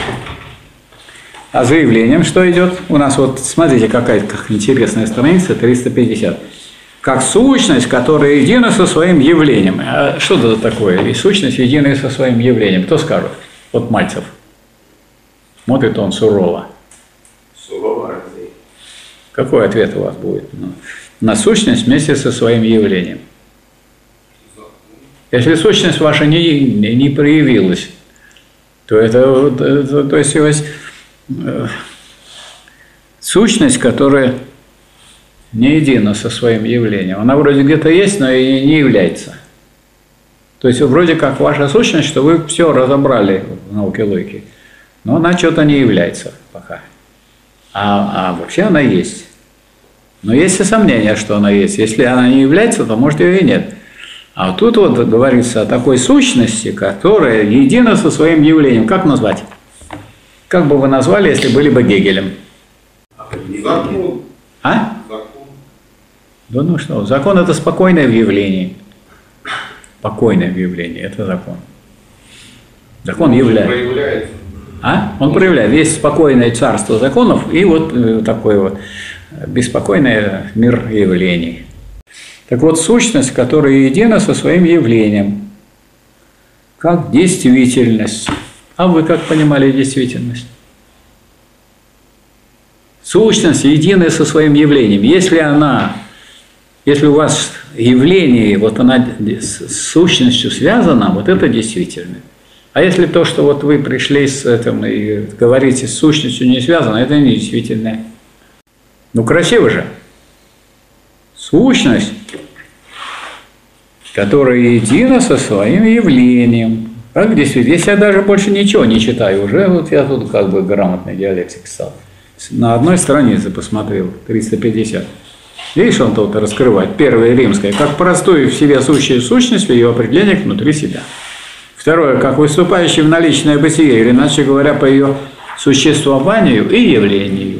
А за явлением что идет? У нас вот, смотрите, какая-то интересная страница, 350. Как сущность, которая едина со своим явлением. А что это такое? И сущность единая со своим явлением. Кто скажет? Вот Мальцев. Смотрит он сурово. Сурово, Алексей. Какой ответ у вас будет? На сущность вместе со своим явлением. Если сущность ваша не проявилась, то то есть сущность, которая не едина со своим явлением. Она вроде где-то есть, но и не является. То есть вроде как ваша сущность, что вы все разобрали в науке логики, но она что-то не является пока. А вообще она есть. Но есть и сомнения, что она есть. Если она не является, то может ее и нет. А тут вот говорится о такой сущности, которая едина со своим явлением. Как назвать? Как бы вы назвали, если были бы Гегелем? Закон. А? Закон. Да ну что, закон – это спокойное в явлении. Спокойное в явлении – это закон. Закон является. Он проявляет. Есть спокойное царство законов и вот такой вот беспокойный мир явлений. Так вот, сущность, которая едина со своим явлением, как действительность. А вы как понимали действительность? Сущность единая со своим явлением. Если у вас явление, вот она с сущностью связана, вот это действительно. А если то, что вот вы пришли с этим и говорите, с сущностью не связано, это не действительно. Ну, красиво же. Сущность, которая едина со своим явлением. Как действительно? Если я даже больше ничего не читаю, уже вот я тут как бы грамотный диалектик стал. На одной странице посмотрел, 350. Видишь, он тут раскрывает. Первое, римское, как простую в себе сущую сущность в ее определениях внутри себя. Второе, как выступающий в наличное бытие, или иначе говоря, по ее существованию и явлению.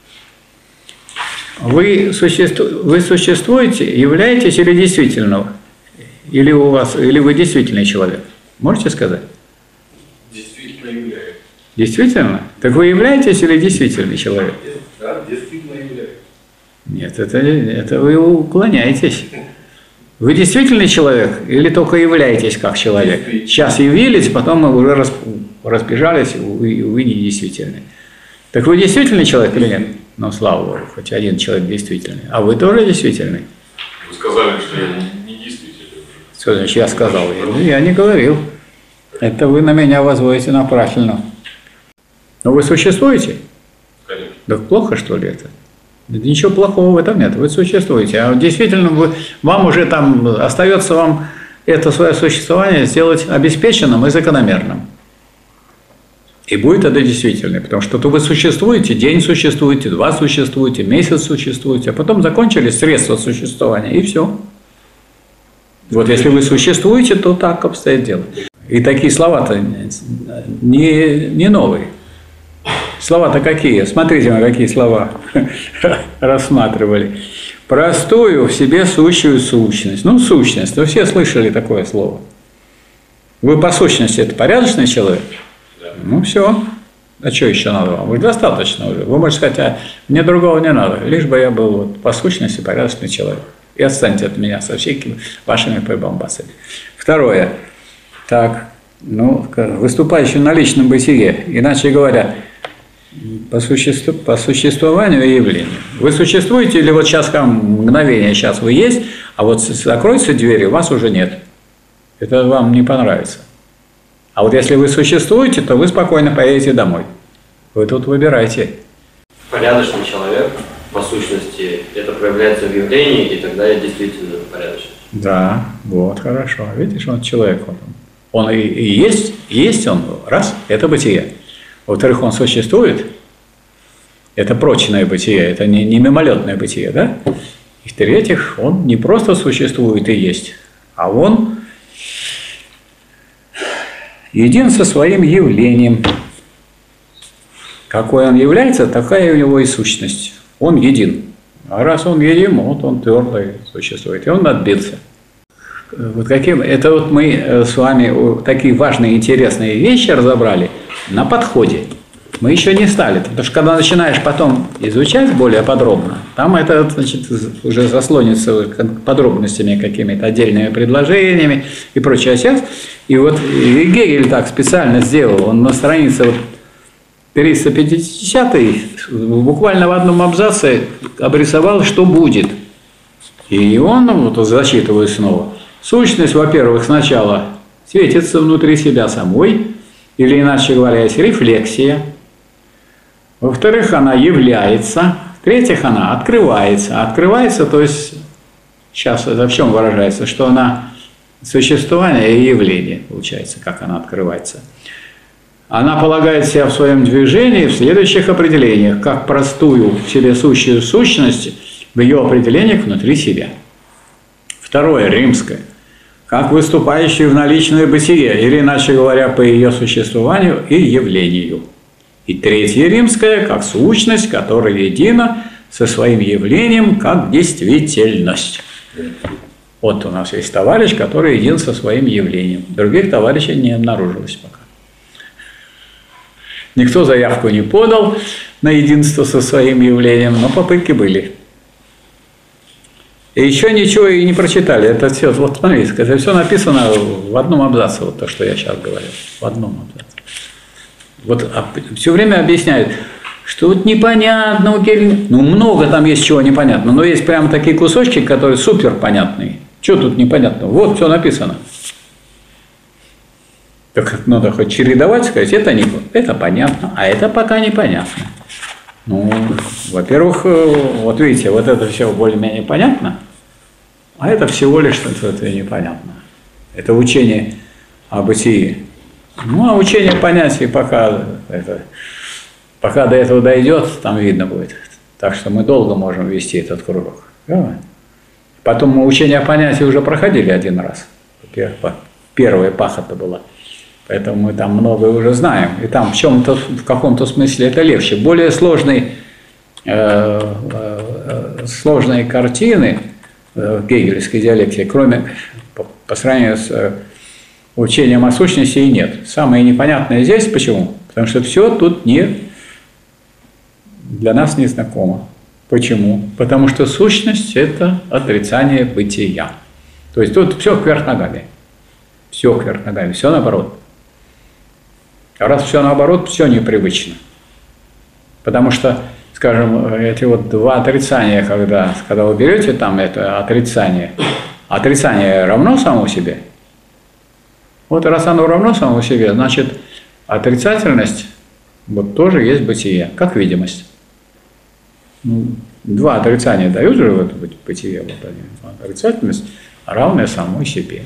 Вы существуете, являетесь или действительного? Или вы действительный человек? Можете сказать? Действительно являюсь. Действительно? Так вы являетесь или действительный человек? Да, действительно являюсь. Нет, это вы уклоняетесь. Вы действительный человек или только являетесь как человек? Сейчас явились, потом мы уже разбежались, вы не действительный. Так вы действительный человек или нет? Ну, слава Богу, хоть один человек действительный. А вы тоже действительный? Вы сказали, что я не действительный. Что значит, я сказал? Я не говорил. Это вы на меня возводите напрасленно. Но вы существуете? Конечно. Так плохо, что ли, это? Ничего плохого в этом нет. Вы существуете. А действительно, вам уже там остается вам это свое существование сделать обеспеченным и закономерным. И будет это действительно. Потому что вы существуете, день существуете, 2 существуете, месяц существуете, а потом закончились средства существования, и все. Вот если вы существуете, то так обстоит дело. И такие слова-то не новые. Слова-то какие? Смотрите, мы какие слова рассматривали. Простую в себе сущую сущность. Ну, сущность. Вы все слышали такое слово. Вы по сущности это порядочный человек? Да. Ну, все. А что еще надо вам? Вы достаточно уже. Вы можете сказать, а мне другого не надо. Лишь бы я был вот по сущности порядочный человек. И отстаньте от меня со всякими вашими прибамбасами. Второе. Так, выступающий на личном бытие. Иначе говоря, по существованию и явлению. Вы существуете или вот сейчас мгновение, сейчас вы есть, а вот закроются двери, вас уже нет. Это вам не понравится. А вот если вы существуете, то вы спокойно поедете домой. Вы тут выбирайте. Порядочный человек, по сущности, это проявляется в явлении, и тогда я действительно порядочный. Да, вот, хорошо. Видишь, он человек. Он и есть он, раз, это бытие. Во-вторых, он существует, это прочное бытие, это не мимолетное бытие, да? И в-третьих, он не просто существует и есть, а он един со своим явлением. Какой он является, такая у него и сущность. Он един. А раз он един, вот он твердо существует, и он отбился. Вот это вот мы с вами такие важные, интересные вещи разобрали на подходе. Мы еще не стали, потому что когда начинаешь потом изучать более подробно, там это, значит, уже заслонится подробностями, какими-то отдельными предложениями и прочее. И вот Гегель так специально сделал, он на странице вот 350 буквально в одном абзаце обрисовал, что будет. И он, вот зачитываю снова, сущность, во-первых, сначала светится внутри себя самой, или, иначе говоря, есть рефлексия. Во-вторых, она является. В-третьих, она открывается. Открывается, то есть, сейчас это в чем выражается, что она существование и явление, получается, как она открывается. Она полагает себя в своем движении в следующих определениях, как простую в себе сущую сущность в ее определениях внутри себя. Второе, римское, как выступающую в наличное бытие, или, иначе говоря, по ее существованию и явлению. И третье, римское, как сущность, которая едина со своим явлением как действительность. Вот у нас есть товарищ, который един со своим явлением. Других товарищей не обнаружилось пока. Никто заявку не подал на единство со своим явлением, но попытки были. И еще ничего и не прочитали. Это все, вот смотрите, это все написано в одном абзаце, вот то, что я сейчас говорю. В одном абзаце. Вот все время объясняют, что вот непонятно, ну много там есть чего непонятно, но есть прямо такие кусочки, которые супер понятные. Что тут непонятно? Вот все написано. Так надо хоть чередовать, сказать, это понятно, а это пока непонятно. Ну, во-первых, вот видите, вот это все более-менее понятно, а это всего лишь что-то непонятно. Это учение о бытии. Ну, а учение понятий пока до этого дойдет, там видно будет. Так что мы долго можем вести этот кружок. Потом мы учение о понятии уже проходили один раз. Первая пахота была. Поэтому мы там многое уже знаем. И там в каком-то смысле это легче. Более сложные картины в гегелевской диалектике, кроме по сравнению с учением о сущности, и нет. Самое непонятное здесь почему? Потому что все тут для нас не знакомо. Почему? Потому что сущность – это отрицание бытия. То есть тут все кверх ногами. Все кверх ногами, все наоборот. А раз все наоборот, все непривычно. Потому что, скажем, эти вот два отрицания, когда вы берете там это отрицание равно самому себе. Вот раз оно равно самому себе, значит, отрицательность вот тоже есть бытие, как видимость. Два отрицания дают же в это бытие, вот они, отрицательность равная самой себе.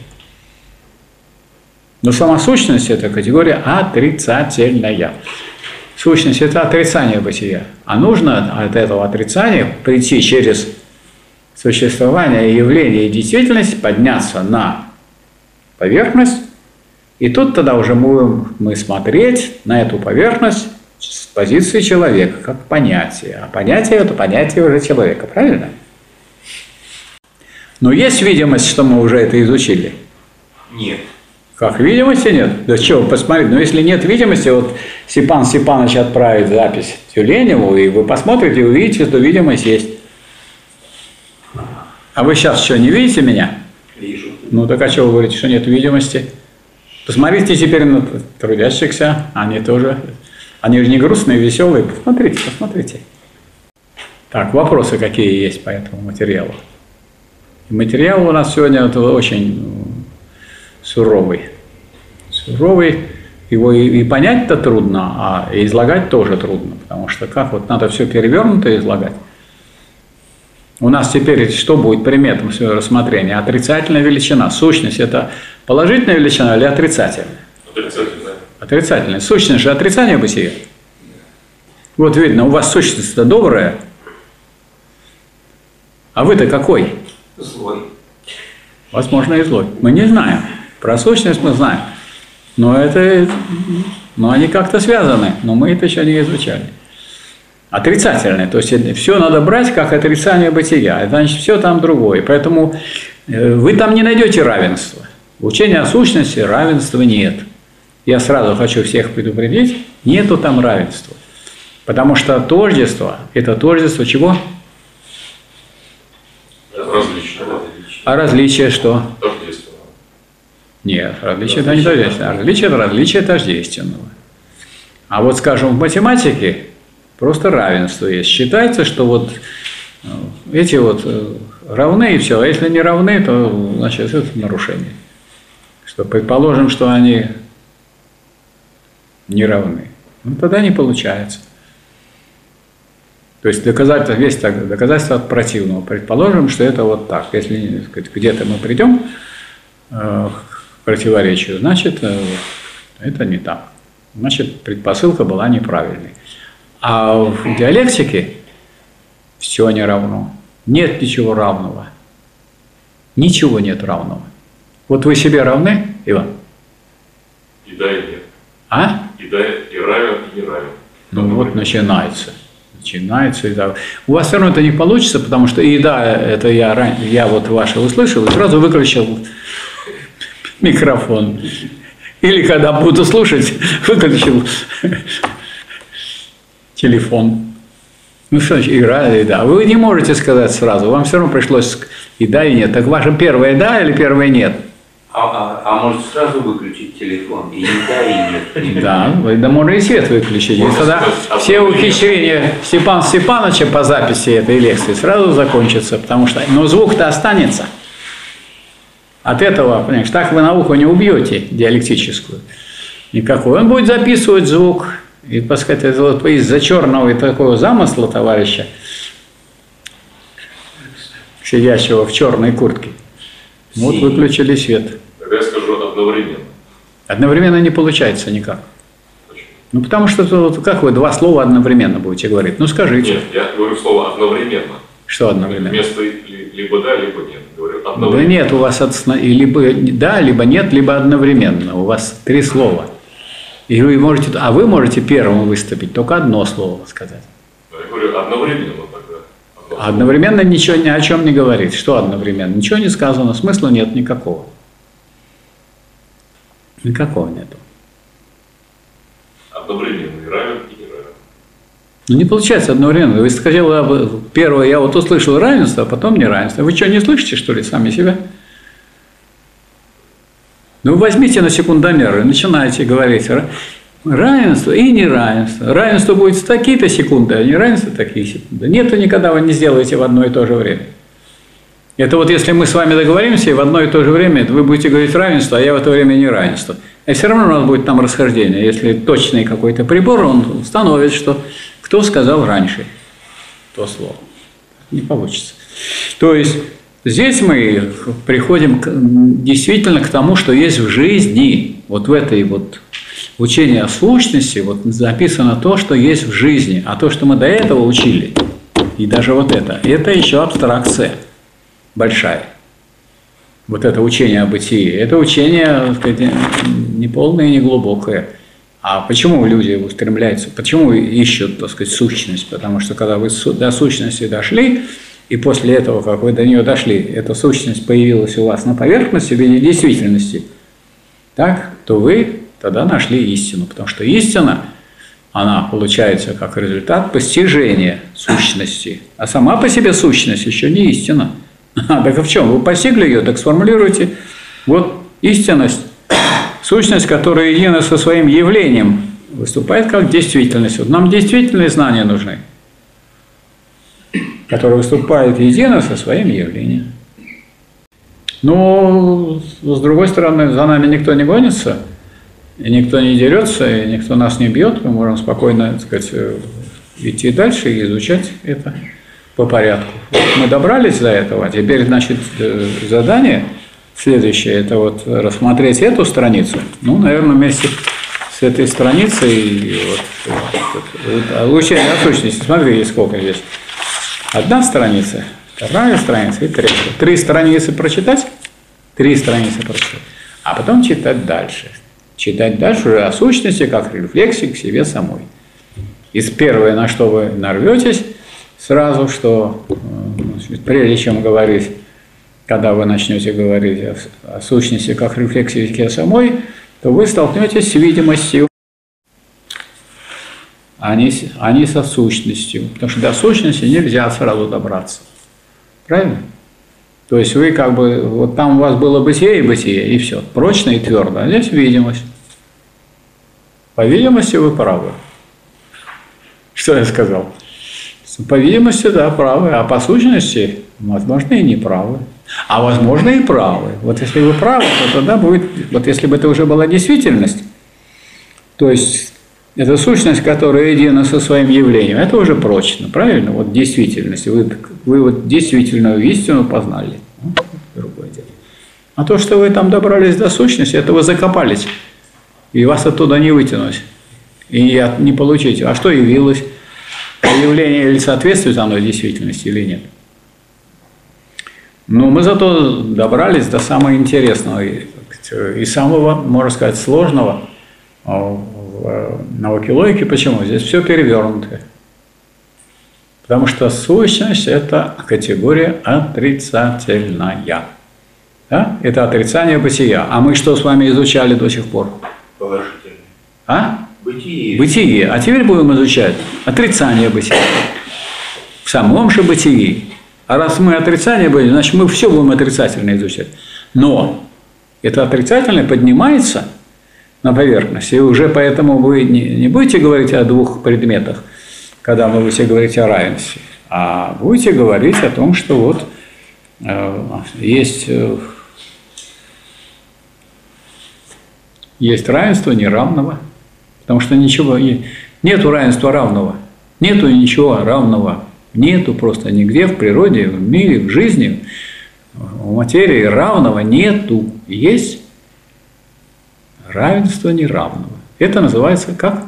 Но сама сущность – это категория отрицательная. Сущность – это отрицание бытия. А нужно от этого отрицания прийти через существование, явление и действительность, подняться на поверхность, и тут тогда уже будем мы смотреть на эту поверхность с позиции человека, как понятие. А понятие – это понятие уже человека, правильно? Но есть видимость, что мы уже это изучили? Нет. Как, видимости нет? Да чего, посмотрите, но если нет видимости, вот Степан Степанович отправит запись Тюленеву, и вы посмотрите и увидите, что видимость есть. А вы сейчас что, не видите меня? Вижу. Ну так а что вы говорите, что нет видимости? Посмотрите теперь на трудящихся, они тоже, они же не грустные, веселые. Посмотрите, посмотрите. Так, вопросы какие есть по этому материалу? Материал у нас сегодня очень суровый. Суровый, его и понять-то трудно, а и излагать тоже трудно, потому что как вот надо все перевернуто излагать. У нас теперь что будет предметом своего рассмотрения? Отрицательная величина. Сущность – это положительная величина или отрицательная? Отрицательная. Отрицательная. Сущность же отрицание бытия. Вот видно, у вас сущность-то добрая, а вы-то какой? Злой. Возможно, и злой. Мы не знаем. Про сущность мы знаем. Но они как-то связаны, но мы это еще не изучали. Отрицательное, то есть все надо брать как отрицание бытия, значит все там другое. Поэтому вы там не найдете равенства. В учении о сущности равенства нет. Я сразу хочу всех предупредить, нету там равенства. Потому что тождество – это тождество чего? Различие. А различие что? Тождество. Нет, различие – это не тождественное. Различие – это различие тождественного. А вот, скажем, в математике просто равенство есть. Считается, что вот эти вот равны и все, а если не равны, то значит это нарушение. Что предположим, что они не равны. Ну тогда не получается. То есть доказательство, есть доказательство от противного. Предположим, что это вот так. Если где-то мы придем к противоречию, значит это не так. Значит предпосылка была неправильной. А в диалектике все не равно. Нет ничего равного. Ничего нет равного. Вот вы себе равны, Иван? И да, и нет. А? И да, и равен, и не равен. Ну вот начинается. начинается. У вас все равно это не получится, потому что и да, это я вот ваше услышал и сразу выключил микрофон. Или когда буду слушать, выключил телефон. Ну что значит, игра, и да. Вы не можете сказать сразу, вам все равно пришлось и да, и нет. Так ваше первое да или первое нет? А может сразу выключить телефон? И не да, и нет. Да можно и свет выключить. И тогда все ухищрения Степана Степановича по записи этой лекции сразу закончатся, потому что, но звук-то останется. От этого, понимаешь, так вы науку не убьете диалектическую. Никакой. Он будет записывать звук. И, так сказать, это вот из-за черного и такого замысла товарища, сидящего в черной куртке, вот выключили свет. Тогда я скажу одновременно. Одновременно не получается никак. Почему? Ну, потому что, вот, как вы два слова одновременно будете говорить? Ну, скажите. Нет, я говорю слово одновременно. Что одновременно? Вместо либо да, либо нет. Говорю одновременно. Да нет, у вас либо да, либо нет, либо одновременно. У вас три слова. И вы можете, а вы можете первым выступить, только одно слово сказать. Я говорю одновременно тогда. Одновременно ничего ни о чем не говорит. Что одновременно? Ничего не сказано, смысла нет никакого. Никакого нету. Одновременно и равен, и не равен. Ну не получается одновременно. Вы сказали, первое, я вот услышал равенство, а потом неравенство. Вы что, не слышите, что ли, сами себя? Ну, возьмите на секундомер и начинаете говорить равенство и неравенство. Равенство будет в такие-то секунды, а неравенство в такие секунды. Нету никогда вы не сделаете в одно и то же время. Это вот если мы с вами договоримся, и в одно и то же время вы будете говорить равенство, а я в это время неравенство. И все равно у нас будет там расхождение. Если точный какой-то прибор, он установит, что кто сказал раньше то слово. Не получится. То есть здесь мы приходим действительно к тому, что есть в жизни. Вот в этой вот учении о сущности вот записано то, что есть в жизни. А то, что мы до этого учили, и даже вот это еще абстракция большая. Вот это учение о бытии. Это учение, так сказать, не полное и не глубокое. А почему люди устремляются, почему ищут, так сказать, сущность? Потому что когда вы до сущности дошли, и после этого, как вы до нее дошли, эта сущность появилась у вас на поверхности в виде действительности, так, то вы тогда нашли истину. Потому что истина, она получается как результат постижения сущности. А сама по себе сущность еще не истина. Так а в чем? Вы постигли ее, так сформулируйте. Вот истинность, сущность, которая едина со своим явлением, выступает как действительность. Вот нам действительные знания нужны, который выступает едино со своим явлением. Но, с другой стороны, за нами никто не гонится, и никто не дерется, и никто нас не бьет. Мы можем спокойно, так сказать, идти дальше и изучать это по порядку. Вот мы добрались до этого, теперь, значит, задание следующее – это вот рассмотреть эту страницу. Ну, наверное, вместе с этой страницей вот, учение о сущности. Смотрите, сколько здесь. Одна страница, вторая страница и третья. 3 страницы прочитать, 3 страницы прочитать, а потом читать дальше. Читать дальше уже о сущности, как рефлексии к себе самой. И первое, на что вы нарветесь, сразу, что прежде чем говорить, когда вы начнете говорить о сущности, как рефлексии к себе самой, то вы столкнетесь с видимостью, а не со сущностью. Потому что до сущности нельзя сразу добраться. Правильно? То есть вы как бы, вот там у вас было бытие, и все, прочно и твердо, а здесь видимость. По видимости вы правы. Что я сказал? По видимости, да, правы, а по сущности, возможно, и не правы. А возможно, и правы. Вот если вы правы, то тогда будет, вот если бы это уже была действительность, то есть это сущность, которая едина со своим явлением, это уже прочно, правильно? Вот действительность. Вы вот действительную истину познали. Вот другое дело. А то, что вы там добрались до сущности, это вы закопались. И вас оттуда не вытянуть. И не получите. А что явилось? Явление или соответствует оно действительности или нет? Но мы зато добрались до самого интересного и самого, можно сказать, сложного в науке логики. Почему? Здесь все перевернутое. Потому что сущность – это категория отрицательная. Да? Это отрицание бытия. А мы что с вами изучали до сих пор? Положительный. А? Бытие. Бытие. А теперь будем изучать отрицание бытия. В самом же бытии. А раз мы отрицание будем, значит, мы все будем отрицательно изучать. Но это отрицательное поднимается на поверхность. И уже поэтому вы не будете говорить о двух предметах, когда вы будете говорить о равенстве, а будете говорить о том, что вот есть равенство неравного, потому что ничего нету равенства равного, нету ничего равного, нету просто нигде в природе, в мире, в жизни, в материи равного нету, есть равенство неравного. Это называется как?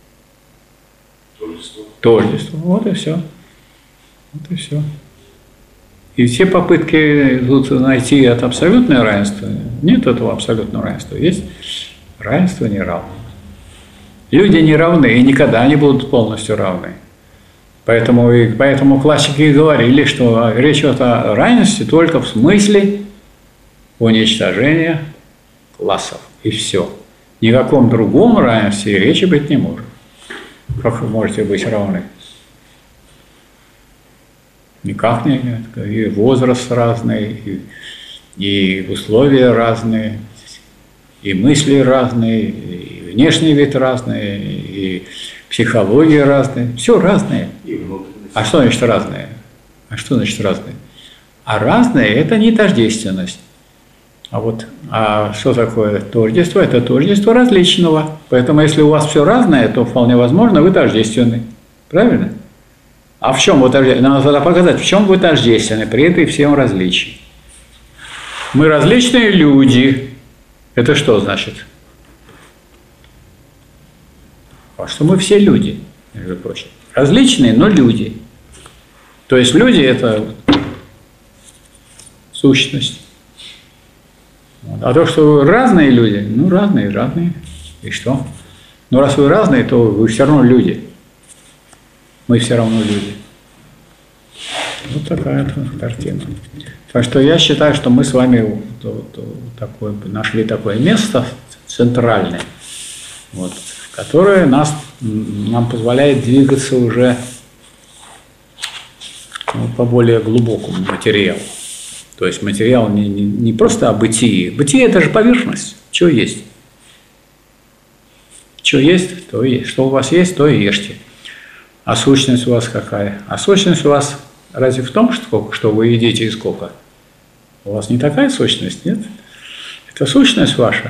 Тождество. Вот и все. Вот и все. И все попытки тут найти это абсолютное равенство, нет этого абсолютного равенства, есть равенство неравного. Люди не равны и никогда не будут полностью равны. Поэтому классики и говорили, что речь идет о равенстве только в смысле уничтожения классов. И все. Ни о каком другом равенстве речи быть не может. Как вы можете быть равны? Никак не. И возраст разный, и условия разные, и мысли разные, и внешний вид разный, и психология разная. Все разное. А что значит разное? А разное – это не тождественность. А что такое тождество? Это тождество различного. Поэтому, если у вас все разное, то вполне возможно, вы тождественны. Правильно? А в чем вы тождественны? Надо тогда показать, в чем вы тождественны при этой всем различии. Мы различные люди. Это что значит? А что мы все люди, между прочим. Различные, но люди. То есть люди – это сущность. А то, что вы разные люди, разные. И что? Но раз вы разные, то вы все равно люди. Мы все равно люди. Вот такая картина. Так что я считаю, что мы с вами нашли такое место центральное, которое нам позволяет двигаться уже по более глубокому материалу. То есть материал не просто о бытии. Бытие – это же поверхность. Что есть? Что есть, то и есть. Что у вас есть, то и ешьте. А сущность у вас какая? А сущность у вас разве в том, что вы едите и сколько? У вас не такая сущность, нет? Это сущность ваша.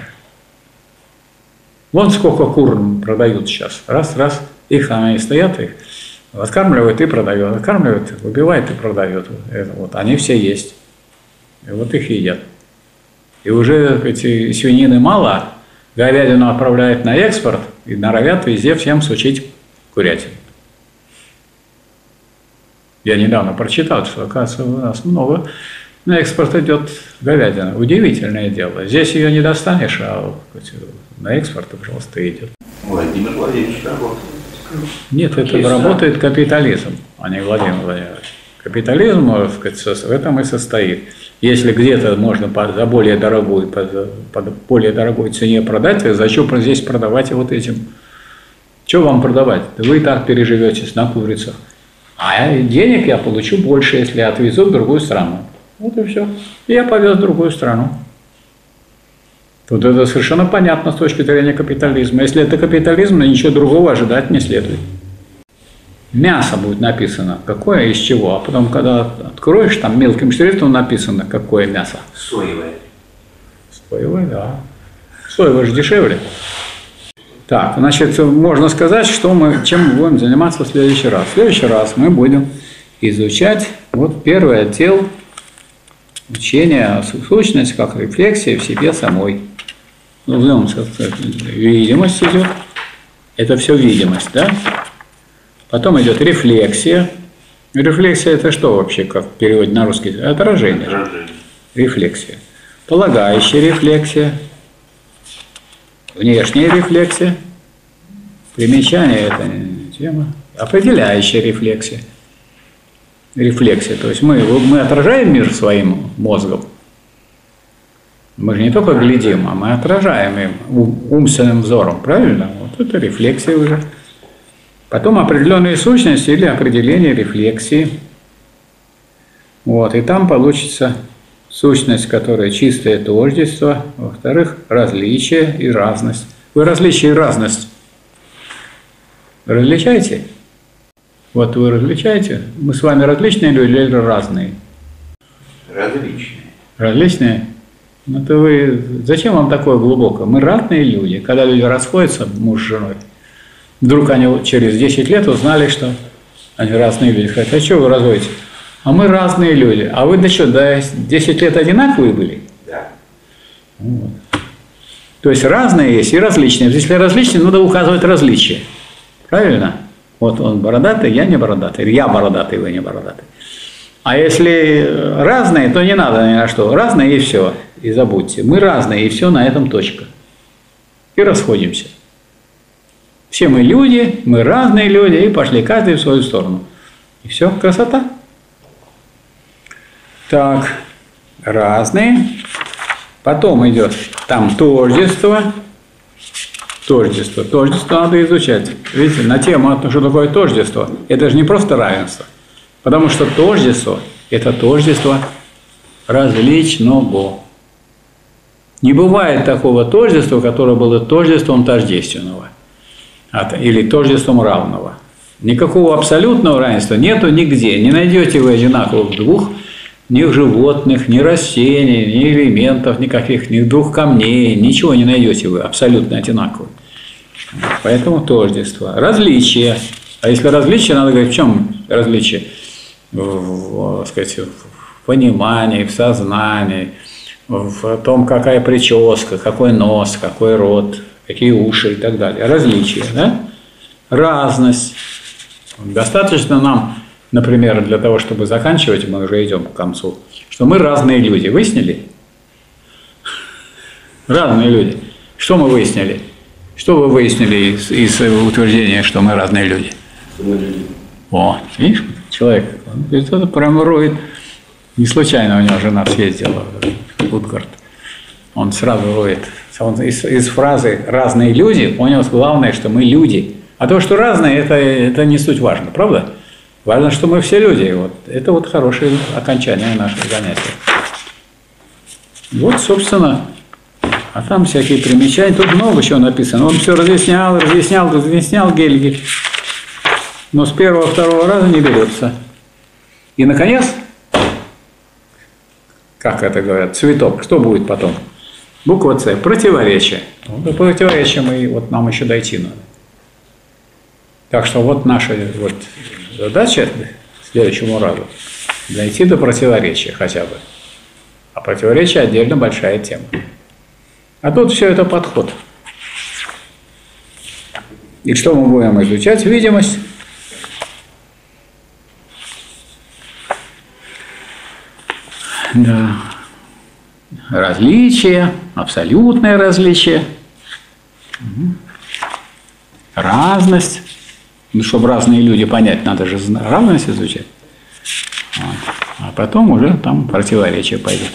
Вон сколько кур продают сейчас. Раз, их они стоят, их откармливают и продают. Откармливают, выбивают и продают. Они все есть. И вот их едят. И уже эти свинины мало, говядину отправляют на экспорт и норовят везде всем сучить курятину. Я недавно прочитал, что, оказывается, у нас много на экспорт идет говядина. Удивительное дело. Здесь ее не достанешь, а на экспорт, пожалуйста, идет. Владимир Владимирович работает. Нет, это работает капитализм, а не Владимир Владимирович. Капитализм, в этом и состоит. Если где-то можно по более дорогой цене продать, зачем здесь продавать вот этим? Что вам продавать? Вы и так переживетесь на курицах. А денег я получу больше, если я отвезу в другую страну. Вот и все. И я повез в другую страну. Тут это совершенно понятно с точки зрения капитализма. Если это капитализм, ничего другого ожидать не следует. Мясо будет написано, какое из чего, а потом, когда откроешь, там мелким шрифтом написано, какое мясо. Соевое. Соевое, да. Соевое же дешевле. Так, значит, можно сказать, чем мы будем заниматься в следующий раз. В следующий раз мы будем изучать первый отдел учения сущности как рефлексия в себе самой. В нем, видимость идет. Это все видимость, да? Потом идет рефлексия. Рефлексия – это что вообще, как в переводе на русский? Отражение. Рефлексия. Полагающая рефлексия. Внешняя рефлексия. Примечание – это тема. Определяющая рефлексия. рефлексия. То есть мы отражаем мир своим мозгом. Мы же не только глядим, а мы отражаем им умственным взором, правильно? Вот это рефлексия уже. Потом определенные сущности или определение рефлексии. Вот, и там получится сущность, которая чистое тождество, во-вторых, различие и разность. Вы различие и разность различаете? Вот вы различаете? Мы с вами различные люди или разные? Различные. Различные? Ну то вы... Зачем вам такое глубокое? Мы разные люди. Когда люди расходятся, муж с женой, вдруг они через 10 лет узнали, что они разные люди. Говорят, а что вы разводите? А мы разные люди. А вы, да что, до 10 лет одинаковые были? Да. Вот. То есть разные есть и различные. Если различные, надо указывать различия. Правильно? Вот он бородатый, я не бородатый. Или я бородатый, вы не бородатый. А если разные, то не надо ни на что. Разные и все. И забудьте. Мы разные, и все, на этом точка. И расходимся. Все мы люди, мы разные люди, и пошли каждый в свою сторону. И все, красота. Так, разные. Потом идет там тождество. Тождество. Тождество надо изучать. Видите, на тему, что такое тождество. Это же не просто равенство. Потому что тождество – это тождество различного. Не бывает такого тождества, которое было тождеством тождественного. Или тождеством равного. Никакого абсолютного равенства нету нигде. Не найдете вы одинаковых двух ни животных, ни растений, ни элементов никаких, ни двух камней. Ничего не найдете вы абсолютно одинаковых. Поэтому тождество. Различие. А если различие, надо говорить, в чем различие? В понимании, в сознании, в том, какая прическа, какой нос, какой рот, какие уши и так далее. Различия, да? Разность. Достаточно нам, например, для того, чтобы заканчивать, мы уже идем к концу, что мы разные люди. Выяснили? Разные люди. Что мы выяснили? Что вы выяснили из утверждения, что мы разные люди? Мы люди. О, видишь, человек, это прямо роет. Не случайно у него жена съездила в Утгард. Он сразу роет. Он из фразы «разные люди» понял главное, что мы люди. А то, что разные, это не суть важно, правда? Важно, что мы все люди. Вот. Это вот хорошее окончание нашего занятия. Вот, собственно, а там всякие примечания. Тут много чего написано. Он все разъяснял Гельги. Но с первого-второго раза не берется. И, наконец, как это говорят, цветок. Что будет потом? Буква С. Противоречие. До противоречия нам еще дойти надо. Так что вот наша задача к следующему разу дойти до противоречия хотя бы. А противоречие отдельно большая тема. А тут все это подход. И что мы будем изучать? Видимость. Да. Различие, абсолютное различие, разность. Ну, чтобы разные люди понять, надо же разность изучать. Вот. А потом уже там противоречие пойдет.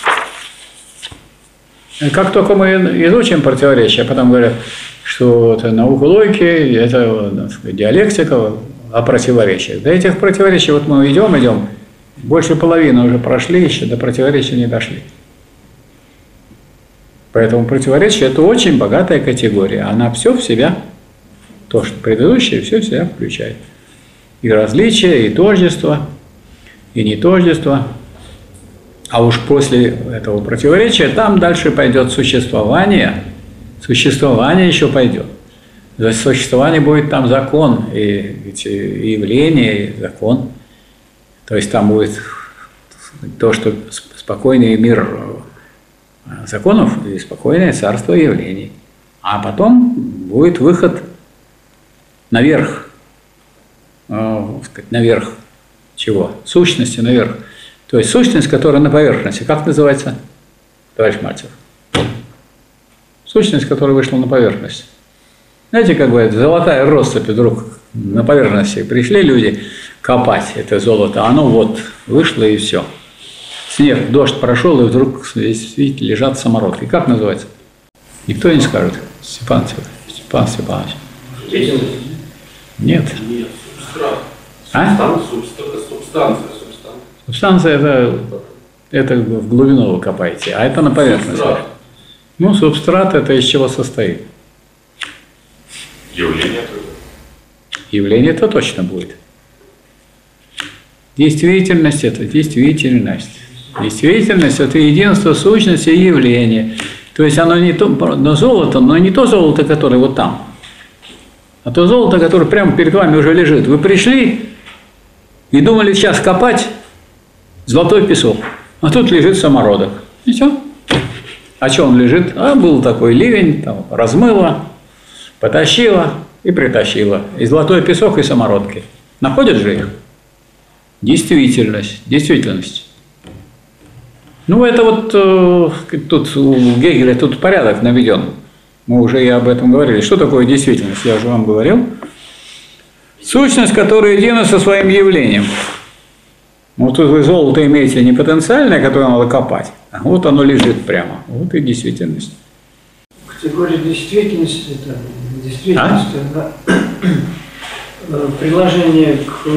И как только мы изучим противоречие, а потом говорят, что это наука логики, это, так сказать, диалектика о противоречиях. До этих противоречий вот мы идем, больше половины уже прошли, еще до противоречия не дошли. Поэтому противоречие – это очень богатая категория. Она все в себя, то, что предыдущее, все в себя включает. И различия, и тождество, и нетождество. А уж после этого противоречия там дальше пойдет существование. Существование еще пойдет. За существование будет там закон, и явление, и закон. То есть там будет то, что спокойный мир законов и спокойное царство явлений. А потом будет выход наверх. Наверх чего? Сущности наверх. То есть сущность, которая на поверхности. Как называется, товарищ Мальцев? Сущность, которая вышла на поверхность. Знаете, как говорят, золотая россыпь вдруг на поверхности. Пришли люди к копать это золото, оно вот вышло и все. Снег, дождь прошел, и вдруг, видите, лежат самородки. Как называется? Никто не скажет. Степан Степанович. Нет. Нет, субстрат. А? Субстанция. Субстанция это в глубину вы копаете, а это на поверхности. Субстрат. Ну, субстрат это из чего состоит? Явление тоже. Явление это точно будет. Действительность это действительность. Действительность это единство сущности и явления. То есть оно не то, но золото, но не то золото, которое вот там, а то золото, которое прямо перед вами уже лежит. Вы пришли и думали сейчас копать золотой песок, а тут лежит самородок. И все. А что он лежит? А был такой ливень, там, размыло, потащило и притащило. И золотой песок, и самородки. Находят же их? Действительность. Ну, это вот тут у Гегеля тут порядок наведен. Мы уже и об этом говорили. Что такое действительность? Я уже вам говорил. Сущность, которая едина со своим явлением. Вот тут вы золото имеете не потенциальное, которое надо копать, а вот оно лежит прямо. Вот и действительность. Категория действительности, это действительность, приложение к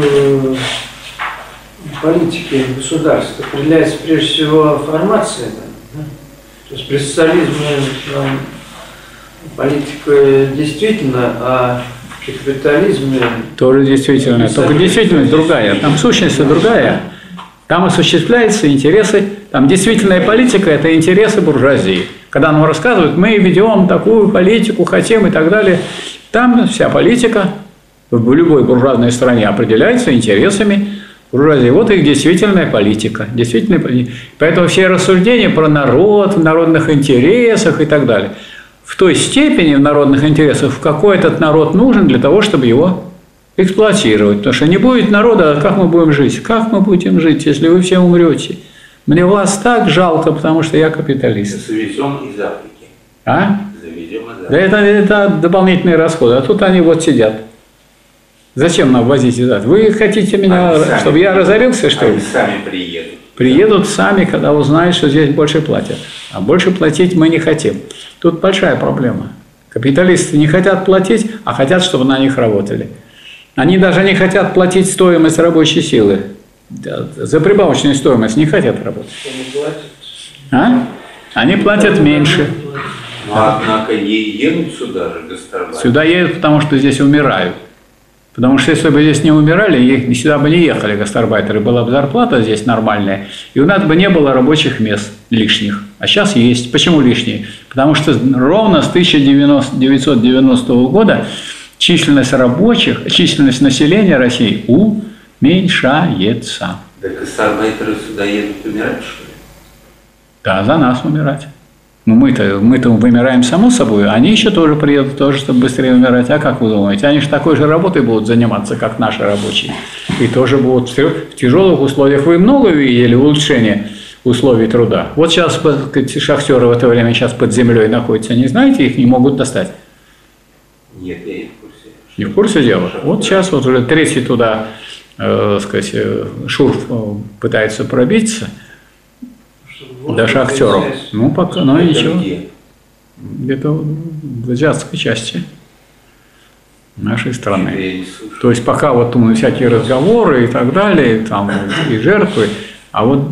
политике государства определяется прежде всего формацией, да? То есть при социализме политика действительно, а при капитализме тоже действительно, только действительность другая, там сущность другая, там осуществляются интересы, там действительная политика – это интересы буржуазии. Когда нам рассказывают, мы ведем такую политику, хотим и так далее, там вся политика в любой буржуазной стране определяется интересами буржуазии. Вот их действительная политика. Поэтому все рассуждения про народ, в народных интересах и так далее. В той степени в народных интересах, в какой этот народ нужен для того, чтобы его эксплуатировать. Потому что не будет народа, как мы будем жить? Как мы будем жить, если вы все умрете? Мне вас так жалко, потому что я капиталист. Завезем из Африки. А? Завезем из Африки. Да это дополнительные расходы. А тут они вот сидят. Зачем нам возить сюда? Вы хотите меня, чтобы я разорился, что ли? Они сами приедут. Приедут сами, когда узнают, что здесь больше платят. А больше платить мы не хотим. Тут большая проблема. Капиталисты не хотят платить, а хотят, чтобы на них работали. Они даже не хотят платить стоимость рабочей силы. За прибавочную стоимость не хотят работать. А? Они платят меньше. Но однако едут сюда же гастарбайтеры. Сюда едут, потому что здесь умирают. Потому что если бы здесь не умирали, сюда бы не ехали гастарбайтеры, была бы зарплата здесь нормальная, и у нас бы не было рабочих мест лишних. А сейчас есть. Почему лишние? Потому что ровно с 1990 года численность рабочих, численность населения России уменьшается. Да гастарбайтеры сюда едут умирать, что ли? Да, за нас умирать. Ну, мы-то вымираем само собой, а они еще тоже приедут, тоже, чтобы быстрее умирать. А как вы думаете? Они же такой же работой будут заниматься, как наши рабочие. И тоже будут в тяжелых условиях. Вы много видели улучшения условий труда? Вот сейчас шахтеры в это время сейчас под землей находятся. Не знаете, их не могут достать? Нет, я не в курсе. Не в курсе дела? Вот сейчас вот уже третий туда, сказать, шурф пытается пробиться. До шахтеров. Ну, пока, но ничего. Где-то в азиатской части нашей страны. То есть пока вот всякие разговоры и так далее, там и жертвы, а вот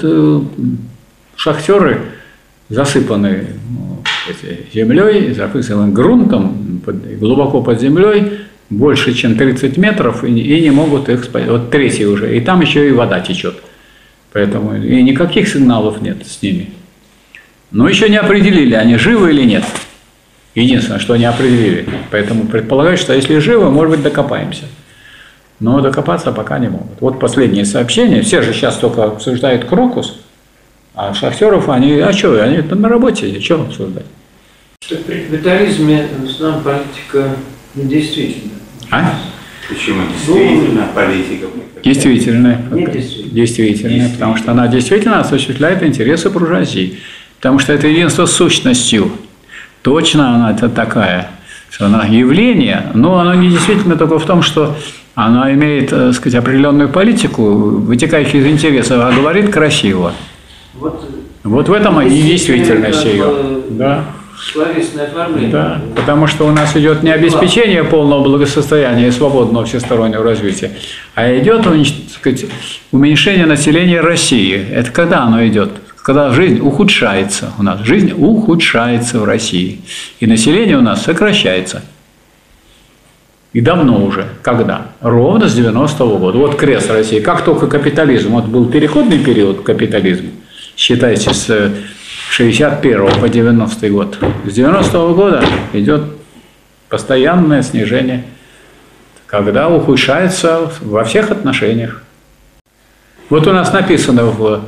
шахтеры засыпаны землей, засыпаны грунтом, глубоко под землей, больше чем 30 метров, и не могут их спасти. Вот третий уже, и там еще и вода течет. Поэтому и никаких сигналов нет с ними. Но еще не определили, они живы или нет. Единственное, что не определили. Поэтому предполагаю, что если живы, может быть, докопаемся. Но докопаться пока не могут. Вот последнее сообщение. Все же сейчас только обсуждают крокус, а шахтеров они, что, они там на работе, что обсуждать? При капитализме нам политика недействительна. А? Почему? Действительно политика. Действительно. Недействительна. Действительно, потому что она действительно осуществляет интересы буржуазии. Потому что это единство с сущностью. Точно она это такая, что она явление, но оно не действительно только в том, что Она имеет, так сказать, определенную политику, вытекающую из интересов, а говорит красиво. Вот в этом и действительность ее. Да. Словесное оформление. Да, потому что у нас идет не обеспечение полного благосостояния и свободного всестороннего развития, а идет, так сказать, уменьшение населения России. Это когда оно идет? Когда жизнь ухудшается у нас. Жизнь ухудшается в России. И население у нас сокращается. И давно уже. Когда? Ровно с 90-го года. Вот крест России. Как только капитализм, вот был переходный период капитализма, считайте, с 61 по 90 год. С 90-го года идет постоянное снижение, когда ухудшается во всех отношениях. Вот у нас написано в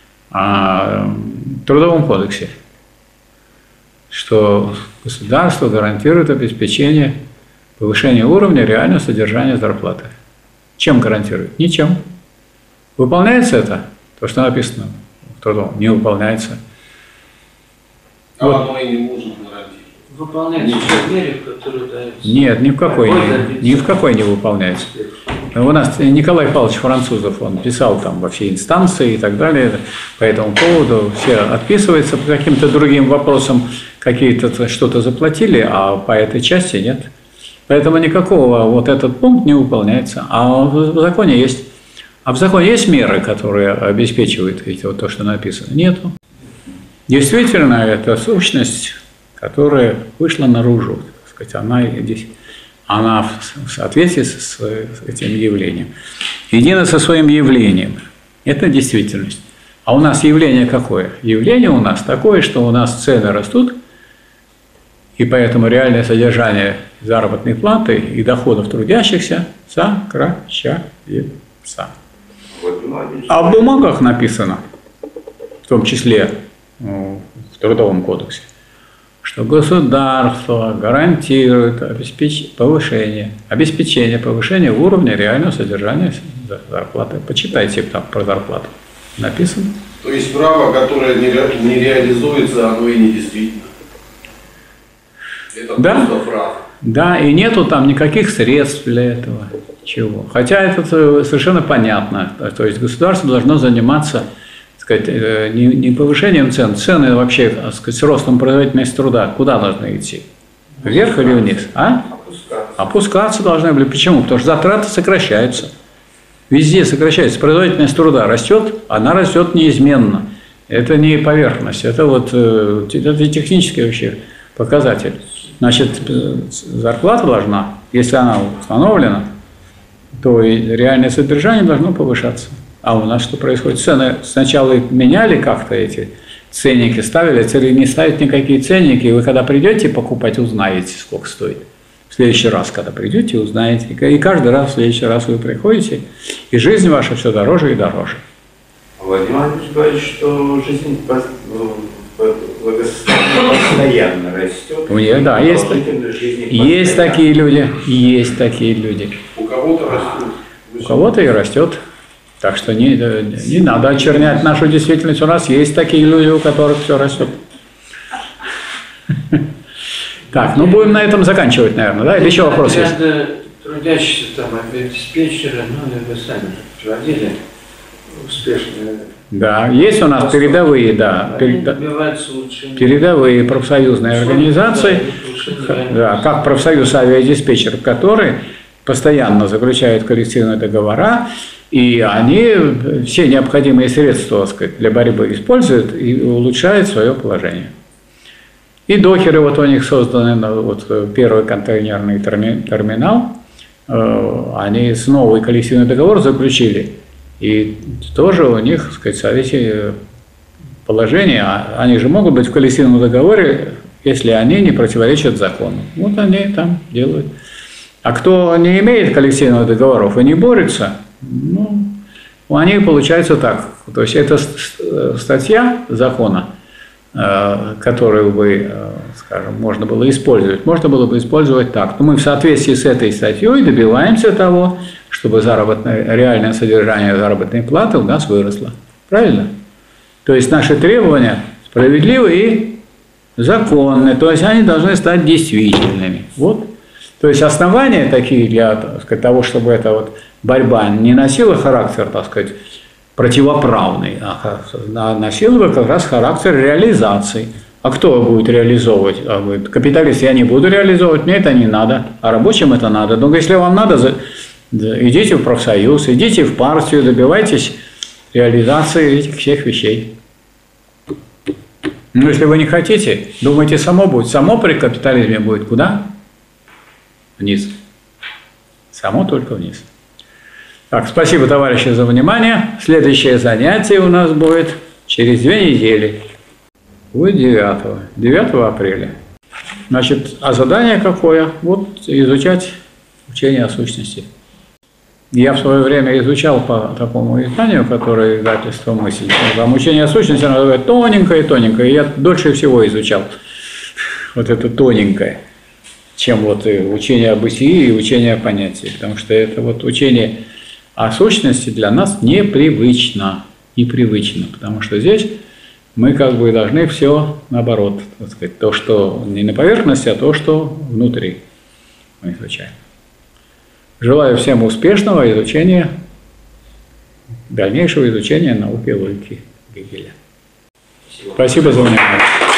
Трудовом кодексе, что государство гарантирует обеспечение повышения уровня реального содержания зарплаты. Чем гарантирует? Ничем. Выполняется это? То, что написано в Трудовом, не выполняется. А вот. Оно и не может гарантировать. Выполняется в той мере, в которую дается. Нет, ни в какой не выполняется. У нас Николай Павлович Французов, он писал там во все инстанции и так далее, по этому поводу все отписываются по каким-то другим вопросам, какие-то что-то заплатили, а по этой части нет. Поэтому никакого вот этот пункт не выполняется. А в законе есть. А в законе есть меры, которые обеспечивают вот то, что написано? Нету. Действительно, это сущность, которая вышла наружу, так сказать, она в соответствии с этим явлением. Едино со своим явлением. Это действительность. А у нас явление какое? Явление у нас такое, что у нас цены растут, и поэтому реальное содержание заработной платы и доходов трудящихся сокращается. А в бумагах написано, в том числе в Трудовом кодексе, что государство гарантирует обеспечение повышения уровня реального содержания зарплаты. Почитайте там про зарплату. Написано. То есть право, которое не реализуется, оно и не действительно. Это просто фраза. Да, и нету там никаких средств для этого. Чего. Хотя это совершенно понятно. То есть государство должно заниматься, так сказать, не повышением цен. Цены вообще, так сказать, с ростом производительности труда куда должны идти? Вверх или вниз? Опускаться должны были. Почему? Потому что затраты сокращаются. Везде сокращается. Производительность труда растет, она растет неизменно. Это не поверхность, это это технический вообще показатель. Значит, зарплата должна, если она установлена, то и реальное содержание должно повышаться. А у нас что происходит? Цены сначала меняли как-то эти ценники, ставили, или не ставить никакие ценники, и вы когда придете покупать, узнаете, сколько стоит. В следующий раз, когда придете, узнаете. И каждый раз, в следующий раз вы приходите, и жизнь ваша все дороже и дороже. Владимир Владимирович говорит, что жизнь постоянно растет. Да, есть такие люди. У кого-то растет. У кого-то и растет. Так что не надо очернять нашу действительность. У нас есть такие люди, у которых все растет. Так, будем на этом заканчивать, наверное, да? Или еще вопрос есть? Трудящиеся там, диспетчеры, вы сами проводили успешные. Да, есть у нас передовые, да, передовые профсоюзные организации, да, как профсоюз авиадиспетчеров, которые постоянно заключают коллективные договора, и они все необходимые средства, так сказать, для борьбы используют и улучшают свое положение. И докеры, у них созданы, первый контейнерный терминал, они с новый коллективный договор заключили. И тоже у них, так сказать, соответствие положения, они же могут быть в коллективном договоре, если они не противоречат закону. Вот они там делают. А кто не имеет коллективных договоров и не борется, они получается так. То есть это статья закона, которую бы, скажем, можно было бы использовать так. Но мы в соответствии с этой статьей добиваемся того, чтобы реальное содержание заработной платы у нас выросло. Правильно? То есть наши требования справедливы и законны, то есть они должны стать действительными. Вот То есть основания такие для, так сказать, того, чтобы эта вот борьба не носила характер, так сказать, противоправный, а носила бы как раз характер реализации. А кто будет реализовывать? Капиталисты я не буду реализовывать, мне это не надо, а рабочим это надо. Но если вам надо, идите в профсоюз, идите в партию, добивайтесь реализации этих всех вещей. Но если вы не хотите, думайте, само будет. Само при капитализме будет куда? Вниз. Само только вниз. Так, спасибо, товарищи, за внимание. Следующее занятие у нас будет через 2 недели. Будет 9 апреля. Значит, а задание какое? Вот изучать учение о сущности. Я в свое время изучал по такому изданию, которое издательство «Мысль». Там учение о сущности, оно говорит тоненькое, и я дольше всего изучал вот это тоненькое, чем вот и учение о бытии и учение о понятии. Потому что это вот учение о сущности для нас непривычно, потому что здесь мы как бы должны все наоборот, так сказать, то, что не на поверхности, а то, что внутри мы изучаем. Желаю всем успешного изучения, дальнейшего изучения науки и логики Гегеля. Спасибо за внимание.